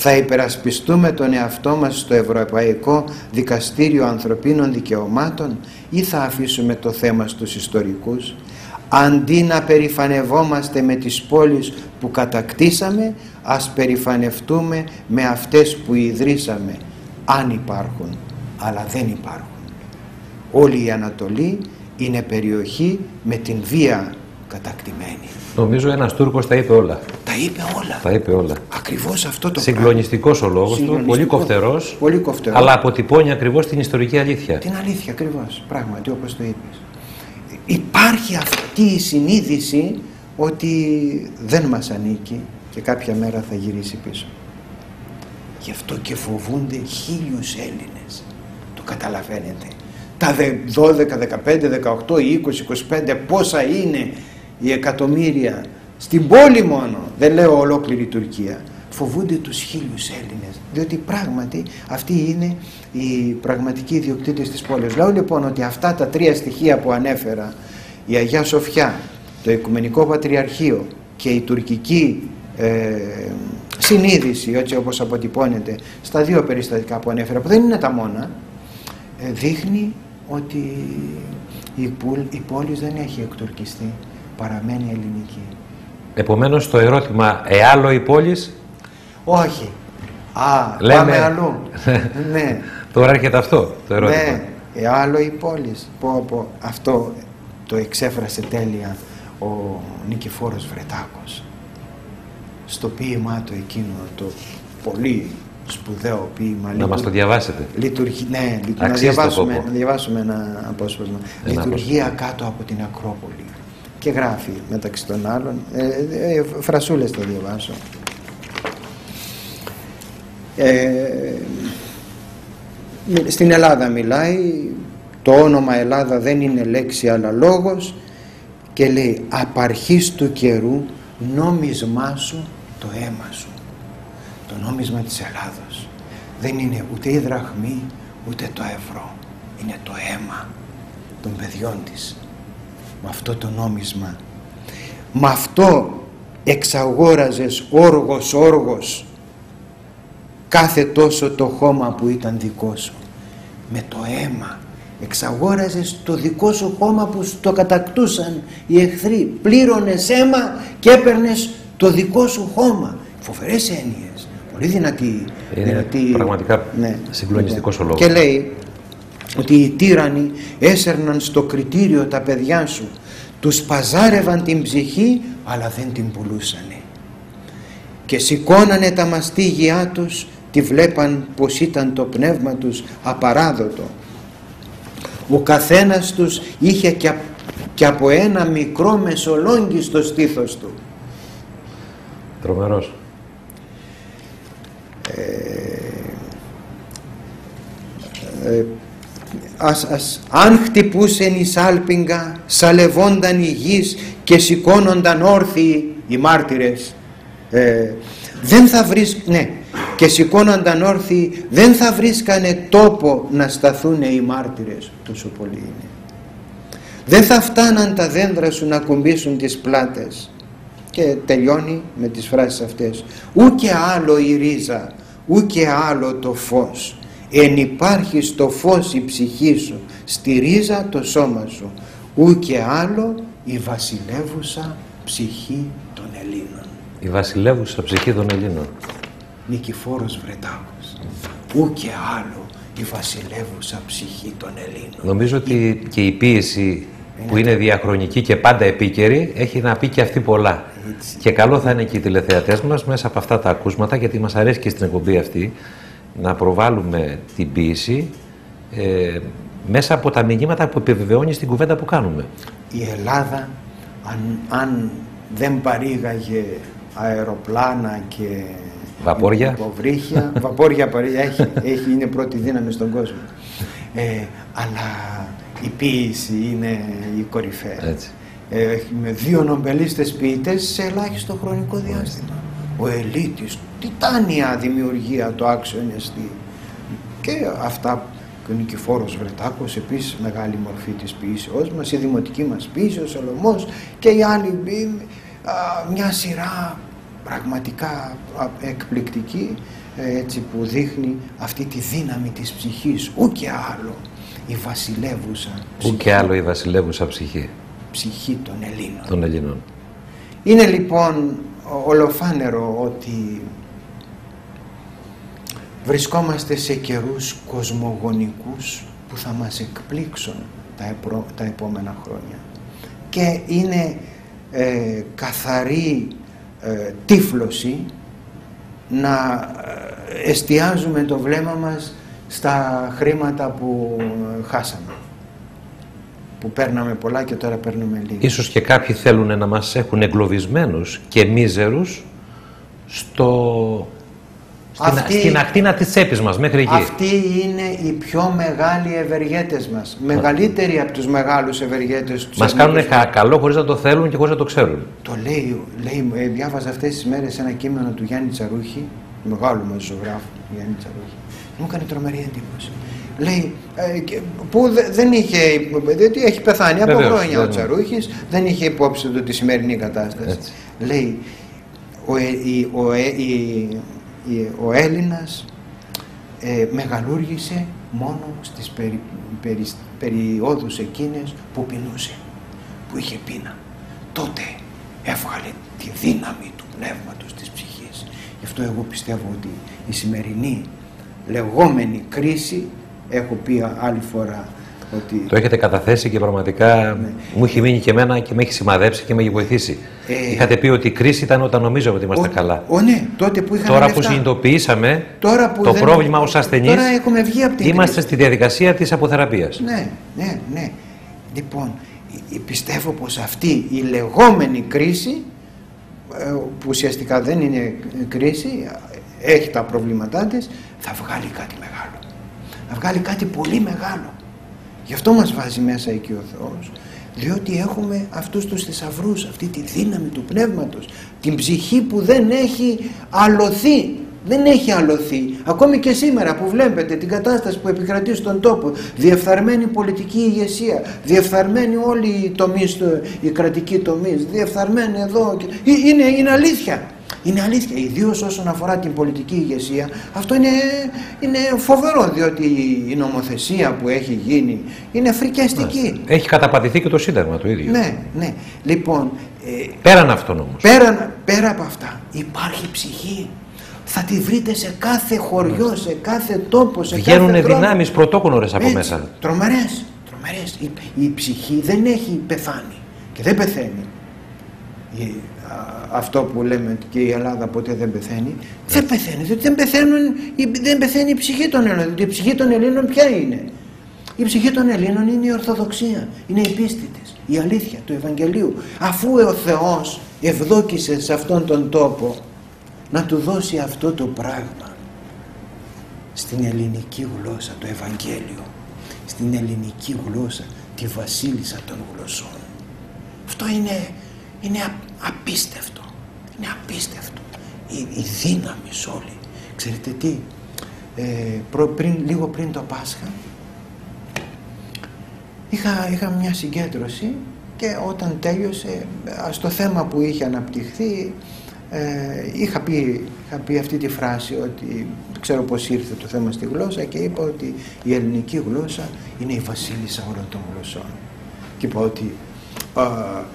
Θα υπερασπιστούμε τον εαυτό μας στο Ευρωπαϊκό Δικαστήριο Ανθρωπίνων Δικαιωμάτων ή θα αφήσουμε το θέμα στους ιστορικούς? Αντί να περηφανευόμαστε με τις πόλεις που κατακτήσαμε, ας περηφανευτούμε με αυτές που ιδρύσαμε, αν υπάρχουν, αλλά δεν υπάρχουν. Όλη η Ανατολή είναι περιοχή με την βία κατακτημένη. Νομίζω ένας Τούρκος τα είπε όλα. Τα είπε όλα. Τα είπε όλα. Ακριβώς αυτό το Συγκλονιστικός ο λόγος του, πολύ κοφτερός, πολύ κοφτερός, αλλά αποτυπώνει ακριβώς την ιστορική αλήθεια. Την αλήθεια ακριβώς, πράγματι, όπως το είπες. Υπάρχει αυτή η συνείδηση ότι δεν μας ανήκει και κάποια μέρα θα γυρίσει πίσω. Γι' αυτό και φοβούνται χίλιους Έλληνες. Το καταλαβαίνετε. Τα δώδεκα, δεκαπέντε, δεκαοκτώ, είκοσι, είκοσι πέντε πόσα είναι οι εκατομμύρια στην πόλη μόνο, δεν λέω ολόκληρη Τουρκία, φοβούνται τους χίλιους Έλληνες, διότι πράγματι αυτοί είναι οι πραγματικοί ιδιοκτήτες της πόλης. Λέω λοιπόν ότι αυτά τα τρία στοιχεία που ανέφερα, η Αγία Σοφιά, το Οικουμενικό Πατριαρχείο και η τουρκική ε, συνείδηση, έτσι όπως αποτυπώνεται στα δύο περιστατικά που ανέφερα, που δεν είναι τα μόνα, ε, δείχνει ότι η, πουλ, η πόλη δεν έχει εκτουρκιστεί, παραμένει ελληνική. Επομένως το ερώτημα, εάλλο η πόλης? Όχι. Α, λέμε... πάμε αλλού. Ναι. Τώρα έρχεται αυτό το ερώτημα. Ναι, εάλλο η πόλης. Πω, πω. Αυτό το εξέφρασε τέλεια ο Νικηφόρος Βρετάκος στο ποίημά του εκείνο, το πολύ σπουδαίο ποίημα. Να μας το διαβάσετε. Λειτουργεί, ναι, να διαβάσουμε, να διαβάσουμε ένα απόσπασμα. Ένα Λειτουργία απόσπασμα. Κάτω από την Ακρόπολη. Και γράφει μεταξύ των άλλων, ε, ε, φρασούλες θα διαβάσω. Ε, στην Ελλάδα μιλάει, το όνομα Ελλάδα δεν είναι λέξη αλλά λόγος, και λέει απαρχής του καιρού νόμισμά σου το αίμα σου. Το νόμισμα της Ελλάδος δεν είναι ούτε η δραχμή ούτε το ευρώ, είναι το αίμα των παιδιών της. Με αυτό το νόμισμα, με αυτό εξαγόραζες όργος όργος κάθε τόσο το χώμα που ήταν δικό σου. Με το αίμα εξαγόραζες το δικό σου χώμα που το κατακτούσαν οι εχθροί. Πλήρωνες αίμα και έπαιρνες το δικό σου χώμα. Φοβερές έννοιες, πολύ δυνατή. Είναι δυνατή, πραγματικά ναι, συγκλονιστικός ο λόγος. Και λέει ότι οι τύρανοι έσερναν στο κριτήριο τα παιδιά σου, τους παζάρευαν την ψυχή αλλά δεν την πουλούσανε, και σηκώνανε τα μαστίγια τους, τη βλέπαν πως ήταν το πνεύμα τους απαράδοτο. Ο καθένας τους είχε και, και από ένα μικρό μεσολόγγι στο στήθος του. Τρομερός. Ε, ε, Ας, ας, αν χτυπούσεν η σάλπιγγα, σαλευόνταν οι γης και σηκώνονταν όρθιοι οι μάρτυρες. Ε, δεν θα βρεις, ναι, και σηκώνονταν όρθιοι, δεν θα βρίσκανε τόπο να σταθούν οι μάρτυρες, τόσο πολύ είναι. Δεν θα φτάναν τα δέντρα σου να κουμπίσουν τις πλάτες. Και τελειώνει με τις φράσεις αυτές. Ού και άλλο η ρίζα, ού και άλλο το φως. Εν υπάρχει στο φως η ψυχή σου, στη ρίζα το σώμα σου, ού και άλλο η βασιλεύουσα ψυχή των Ελλήνων. Η βασιλεύουσα ψυχή των Ελλήνων. Νικηφόρος Βρετάκος. Ού και άλλο η βασιλεύουσα ψυχή των Ελλήνων. Νομίζω ότι και η ποίηση που είναι διαχρονική και πάντα επίκαιρη έχει να πει και αυτή πολλά. Έτσι. Και καλό θα είναι και οι τηλεθεατές μας μέσα από αυτά τα ακούσματα, γιατί μας αρέσει και στην εκπομπή αυτή να προβάλλουμε την ποίηση ε, μέσα από τα μηνύματα που επιβεβαιώνει στην κουβέντα που κάνουμε. Η Ελλάδα, αν, αν δεν παρήγαγε αεροπλάνα και βαπόρια, υποβρύχια, βαπόρια έχει, έχει, είναι πρώτη δύναμη στον κόσμο. Ε, αλλά η ποίηση είναι η κορυφαία. Έτσι. Ε, με δύο νομπελίστες ποιητές σε ελάχιστο χρονικό διάστημα. Ο Ελίτης, τιτάνια δημιουργία, το άξιο εστί. Και αυτά και ο Νικηφόρος Βρετάκος, επίσης μεγάλη μορφή της ποιήσεώς μας, η δημοτική μας ποιήση, ο Σολωμός και οι άλλοι, α, μια σειρά πραγματικά εκπληκτική, έτσι, που δείχνει αυτή τη δύναμη της ψυχής, ου και άλλο η βασιλεύουσα ψυχή. Ου και άλλο η βασιλεύουσα ψυχή. Ψυχή των Ελλήνων. Των Ελλήνων. Είναι λοιπόν ολοφάνερο ότι βρισκόμαστε σε καιρούς κοσμογονικούς που θα μας εκπλήξουν τα, επρο... τα επόμενα χρόνια. Και είναι ε, καθαρή ε, τύφλωση να εστιάζουμε το βλέμμα μας στα χρήματα που χάσαμε. Που παίρναμε πολλά και τώρα παίρνουμε λίγα. Ίσως και κάποιοι θέλουν να μας έχουν εγκλωβισμένους και μίζερους στο... στην, αυτή... στην ακτίνα της τσέπης μας, μέχρι εκεί. Αυτοί είναι οι πιο μεγάλοι ευεργέτες μας. Μεγαλύτεροι από τους μεγάλους ευεργέτες. Μας κάνουν καλό χωρίς να το θέλουν και χωρίς να το ξέρουν. Το λέει, λέει, διάβαζα αυτές τις μέρες ένα κείμενο του Γιάννη Τσαρούχη, μεγάλου μας ζωγράφου, Γιάννη Τσαρούχη. Μου έκανε τρομερή εντύπωση. Λέει, ε, που δεν είχε, διότι έχει πεθάνει από Βεβαίως, χρόνια δεν... ο Τσαρούχης, δεν είχε υπόψη του τη σημερινή κατάσταση. Έτσι. Λέει, ο, η, ο, η, η, ο Έλληνας ε, μεγαλούργησε μόνο στις περι, περι, περιόδους εκείνες που πεινούσε, που είχε πείνα. Τότε έβγαλε τη δύναμη του πνεύματος της ψυχής. Γι' αυτό εγώ πιστεύω ότι η σημερινή λεγόμενη κρίση, έχω πει άλλη φορά ότι... Το έχετε καταθέσει και πραγματικά ναι. μου έχει μείνει και εμένα και με έχει σημαδέψει και με έχει βοηθήσει. Ε... Είχατε πει ότι η κρίση ήταν όταν νομίζαμε ότι είμαστε ο... καλά. Ο, ναι, τότε που είχαμε Τώρα λεφτά. που συνειδητοποιήσαμε Τώρα που το δεν... πρόβλημα ως ασθενείς, τώρα έχουμε βγει από την είμαστε κρίση. στη διαδικασία της αποθεραπείας. Ναι, ναι, ναι. Λοιπόν, πιστεύω πως αυτή η λεγόμενη κρίση, που ουσιαστικά δεν είναι κρίση, έχει τα προβλήματά της, θα βγάλει κάτι μεγάλο. Θα βγάλει κάτι πολύ μεγάλο. Γι' αυτό μας βάζει μέσα εκεί ο Θεός, διότι έχουμε αυτούς τους θησαυρούς, αυτή τη δύναμη του πνεύματος, την ψυχή που δεν έχει αλωθεί. Δεν έχει αλωθεί. Ακόμη και σήμερα που βλέπετε την κατάσταση που επικρατεί στον τόπο, διεφθαρμένη πολιτική ηγεσία, διεφθαρμένη όλοι οι τομείς, οι κρατικοί τομείς, διεφθαρμένη εδώ. Είναι, είναι αλήθεια. Είναι αλήθεια, ιδίως όσον αφορά την πολιτική ηγεσία. Αυτό είναι, είναι φοβερό, διότι η νομοθεσία που έχει γίνει είναι φρικιαστική. Έχει καταπατηθεί και το Σύνταγμα το ίδιο. Ναι, ναι. Λοιπόν, ε, πέραν αυτόν όμως. Πέραν, πέρα από αυτά υπάρχει ψυχή. Θα τη βρείτε σε κάθε χωριό, σε κάθε τόπο, σε Βγαίνουν κάθε δρόμο. δυνάμεις πρωτόκονορες από Έτσι, μέσα. Τρομερές, τρομερές. Η, η ψυχή δεν έχει πεθάνει και δεν πεθαίνει. Η, α, αυτό που λέμε και η Ελλάδα ποτέ δεν πεθαίνει, Έτσι. δεν πεθαίνει. Διότι δεν, πεθαίνουν, δεν πεθαίνει η ψυχή των Ελλήνων. Διότι η ψυχή των Ελλήνων ποια είναι? Η ψυχή των Ελλήνων είναι η Ορθοδοξία, είναι η πίστη της, η αλήθεια του Ευαγγελίου. Αφού ο Θεός ευδόκησε σε αυτόν τον τόπο να του δώσει αυτό το πράγμα στην ελληνική γλώσσα, το Ευαγγέλιο, στην ελληνική γλώσσα, τη βασίλισσα των γλωσσών. Αυτό είναι, είναι απίστευτο, είναι απίστευτο. Η, η δύναμη όλη. Ξέρετε τι, ε, προ, πριν, λίγο πριν το Πάσχα είχα, είχα μια συγκέντρωση και όταν τέλειωσε, στο θέμα που είχε αναπτυχθεί, Ε, είχα, πει, είχα πει αυτή τη φράση ότι ξέρω πως ήρθε το θέμα στη γλώσσα και είπα ότι η ελληνική γλώσσα είναι η βασίλισσα όλων των γλωσσών και είπα ότι α,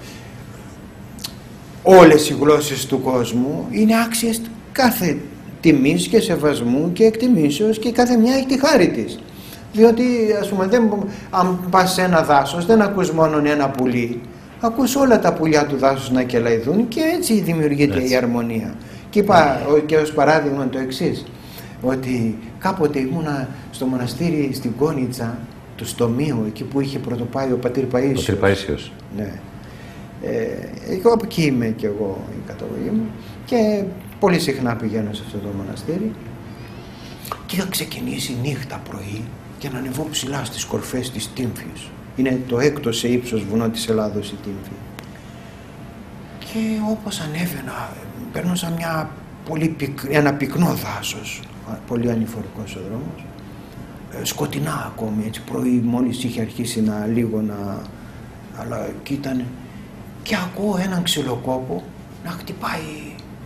όλες οι γλώσσες του κόσμου είναι άξιες κάθε τιμής και σεβασμού και εκτιμήσεως και κάθε μια έχει τη χάρη της, διότι ας πούμε δεν, αν πας σε ένα δάσος δεν ακούς μόνο ένα πουλί, ακούς όλα τα πουλιά του δάσους να κελαϊδούν και έτσι δημιουργείται έτσι. η αρμονία. Και είπα και ως παράδειγμα το εξής, ότι κάποτε ήμουνα στο μοναστήρι στην Κόνιτσα του Στομίου, εκεί που είχε πρωτοπάει ο πατήρ Παΐσιος. Ο πατήρ Παΐσιος. Ναι. Ε, εγώ από εκεί είμαι και εγώ η καταγωγή μου και πολύ συχνά πηγαίνω σε αυτό το μοναστήρι και είχα ξεκινήσει νύχτα πρωί και να ανεβώ ψηλά στις κορφές της Τύμφης. Είναι το έκτο σε ύψος βουνό της Ελλάδος η Τύμφη. Και όπως ανέβαινα, περνούσα μια πολύ πυκ, ένα πυκνό δάσος, πολύ ανηφορικός ο δρόμος, σκοτεινά ακόμη, έτσι πρωί μόλις είχε αρχίσει να λίγο να... αλλά και ήταν... Και ακούω έναν ξυλοκόπο να χτυπάει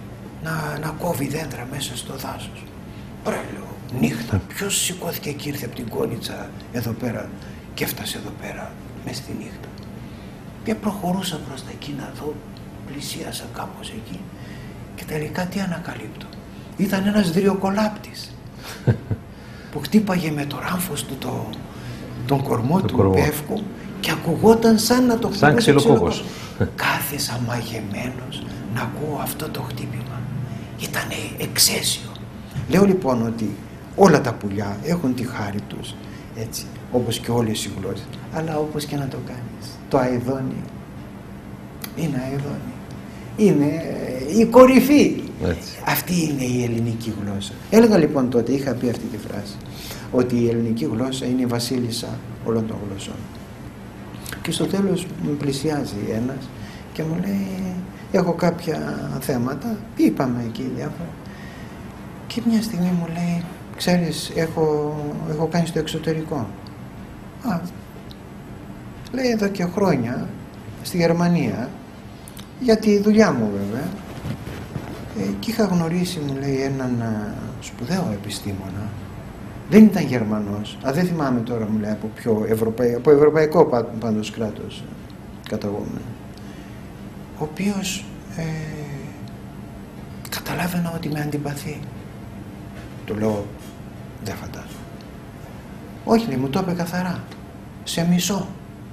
να, να κόβει δέντρα μέσα στο δάσος. Ωραία, λέω, νύχτα, ποιος σηκώθηκε και ήρθε από την Κόνιτσα εδώ πέρα και έφτασε εδώ πέρα μες στη νύχτα. Και προχωρούσα προς τα εκεί να δω, πλησίασα κάπως εκεί και τελικά τι ανακαλύπτω. Ήταν ένας δριοκολάπτης που χτύπαγε με το ράμφος του το, τον κορμό το του κορμό. Πεύκου και ακουγόταν σαν να το χτυπούσε. Σαν ξυλοκόπος. Κάθεσα μαγεμένος να ακούω αυτό το χτύπημα. Ήτανε εξαίσιο. Λέω λοιπόν ότι όλα τα πουλιά έχουν τη χάρη τους, έτσι, όπως και όλες οι γλώσσες, αλλά όπως και να το κάνεις, το αηδόνι είναι αηδόνι. Είναι η κορυφή. Έτσι. Αυτή είναι η ελληνική γλώσσα. Έλεγα λοιπόν τότε, είχα πει αυτή τη φράση, ότι η ελληνική γλώσσα είναι η βασίλισσα όλων των γλωσσών. Και στο τέλος μου πλησιάζει ένας και μου λέει, έχω κάποια θέματα, είπαμε εκεί διάφορα. Και μια στιγμή μου λέει, ξέρεις, έχω, έχω κάνει στο εξωτερικό. Α, λέει εδώ και χρόνια, στη Γερμανία, για τη δουλειά μου βέβαια. Ε, και είχα γνωρίσει, μου λέει, έναν σπουδαίο επιστήμονα. Δεν ήταν Γερμανός, α, δεν θυμάμαι τώρα, μου λέει, από ποιο ευρωπαϊκό, από ευρωπαϊκό πάντως κράτος καταγόμενο. Ο οποίος ε, καταλάβαινα ότι με αντιπαθεί. Του λέω, δεν φαντάζομαι. Όχι, λέει, μου το είπε καθαρά. Σε μισώ.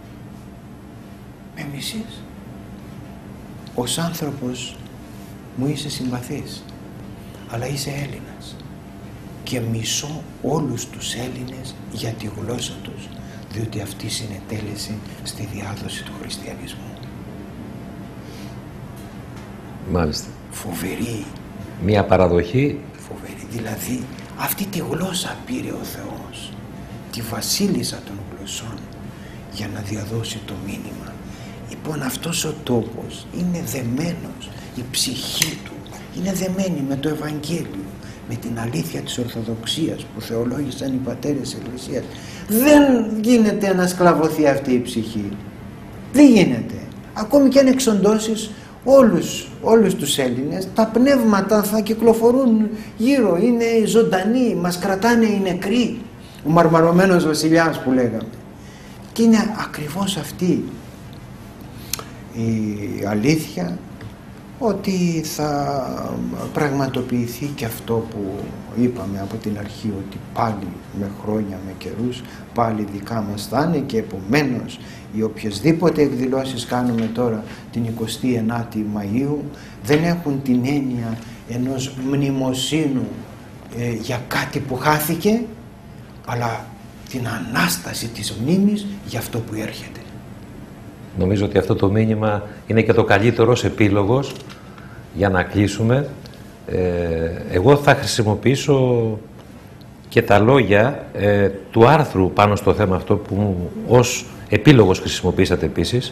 Με μισείς. Ως άνθρωπος μου είσαι συμπαθής, αλλά είσαι Έλληνας. Και μισώ όλους τους Έλληνες για τη γλώσσα τους, διότι αυτή συνετέλεσε στη διάδοση του χριστιανισμού. Μάλιστα. Φοβερή. Μία παραδοχή. Φοβερή. Δηλαδή αυτή τη γλώσσα πήρε ο Θεός, τη βασίλισσα των γλωσσών, για να διαδώσει το μήνυμα. Λοιπόν, αυτός ο τόπος είναι δεμένος, η ψυχή του είναι δεμένη με το Ευαγγέλιο, με την αλήθεια της Ορθοδοξίας που θεολόγησαν οι πατέρες της Εκκλησίας. Δεν γίνεται να σκλαβωθεί αυτή η ψυχή. Δεν γίνεται. Ακόμη και αν εξοντώσεις όλους, όλους τους Έλληνες, τα πνεύματα θα κυκλοφορούν γύρω, είναι ζωντανοί, μας κρατάνε οι νεκροί. Ο μαρμαρωμένος βασιλιάς που λέγαμε. Και είναι ακριβώς αυτή η αλήθεια, ότι θα πραγματοποιηθεί και αυτό που είπαμε από την αρχή, ότι πάλι με χρόνια, με καιρούς, πάλι δικά μας θα είναι, και επομένως οι οποιασδήποτε εκδηλώσεις κάνουμε τώρα την εικοστή ενάτη Μαΐου δεν έχουν την έννοια ενός μνημοσύνου ε, για κάτι που χάθηκε, αλλά την Ανάσταση της μνήμης για αυτό που έρχεται. Νομίζω ότι αυτό το μήνυμα είναι και το καλύτερος επίλογος για να κλείσουμε. Ε, εγώ θα χρησιμοποιήσω και τα λόγια ε, του άρθρου πάνω στο θέμα αυτό που μου, ως επίλογος χρησιμοποίησατε επίσης.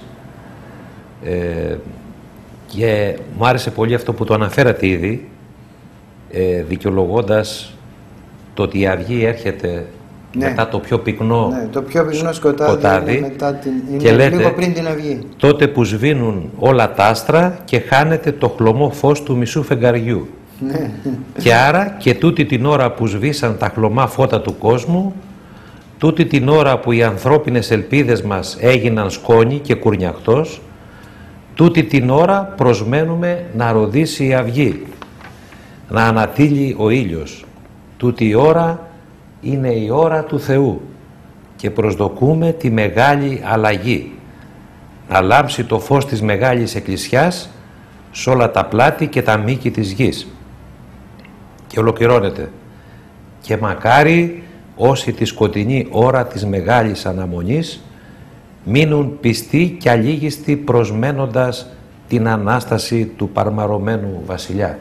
Ε, και μου άρεσε πολύ αυτό που το αναφέρατε ήδη, ε, δικαιολογώντας το ότι η αυγή έρχεται ναι. μετά το πιο πυκνό, ναι, το πιο πυκνό σκοτάδι, σκοτάδι είναι, μετά την, είναι και λέτε, λίγο πριν την αυγή. Τότε που σβήνουν όλα τα άστρα και χάνεται το χλωμό φως του μισού φεγγαριού. Ναι. Και άρα και τούτη την ώρα που σβήσαν τα χλωμά φώτα του κόσμου, τούτη την ώρα που οι ανθρώπινες ελπίδες μας έγιναν σκόνη και κουρνιαχτός, τούτη την ώρα προσμένουμε να ροδίσει η αυγή, να ανατείλει ο ήλιος. Τούτη η ώρα είναι η ώρα του Θεού και προσδοκούμε τη μεγάλη αλλαγή, να λάμψει το φως της Μεγάλης Εκκλησιάς σε όλα τα πλάτη και τα μήκη της γης. Και ολοκληρώνεται. Και μακάρι όσοι τη σκοτεινή ώρα της Μεγάλης Αναμονής μείνουν πιστοί και αλήγιστοι προσμένοντας την Ανάσταση του παρμαρωμένου βασιλιά.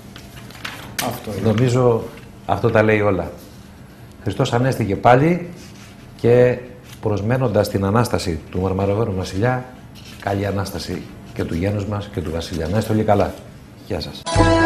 Αυτό είναι. Νομίζω αυτό τα λέει όλα. Χριστός Ανέστη πάλι και προσμένοντας την Ανάσταση του μαρμαρωμένου βασιλιά, καλή Ανάσταση και του γένους μας και του βασιλιά. Να είστε όλοι καλά. Γεια σας.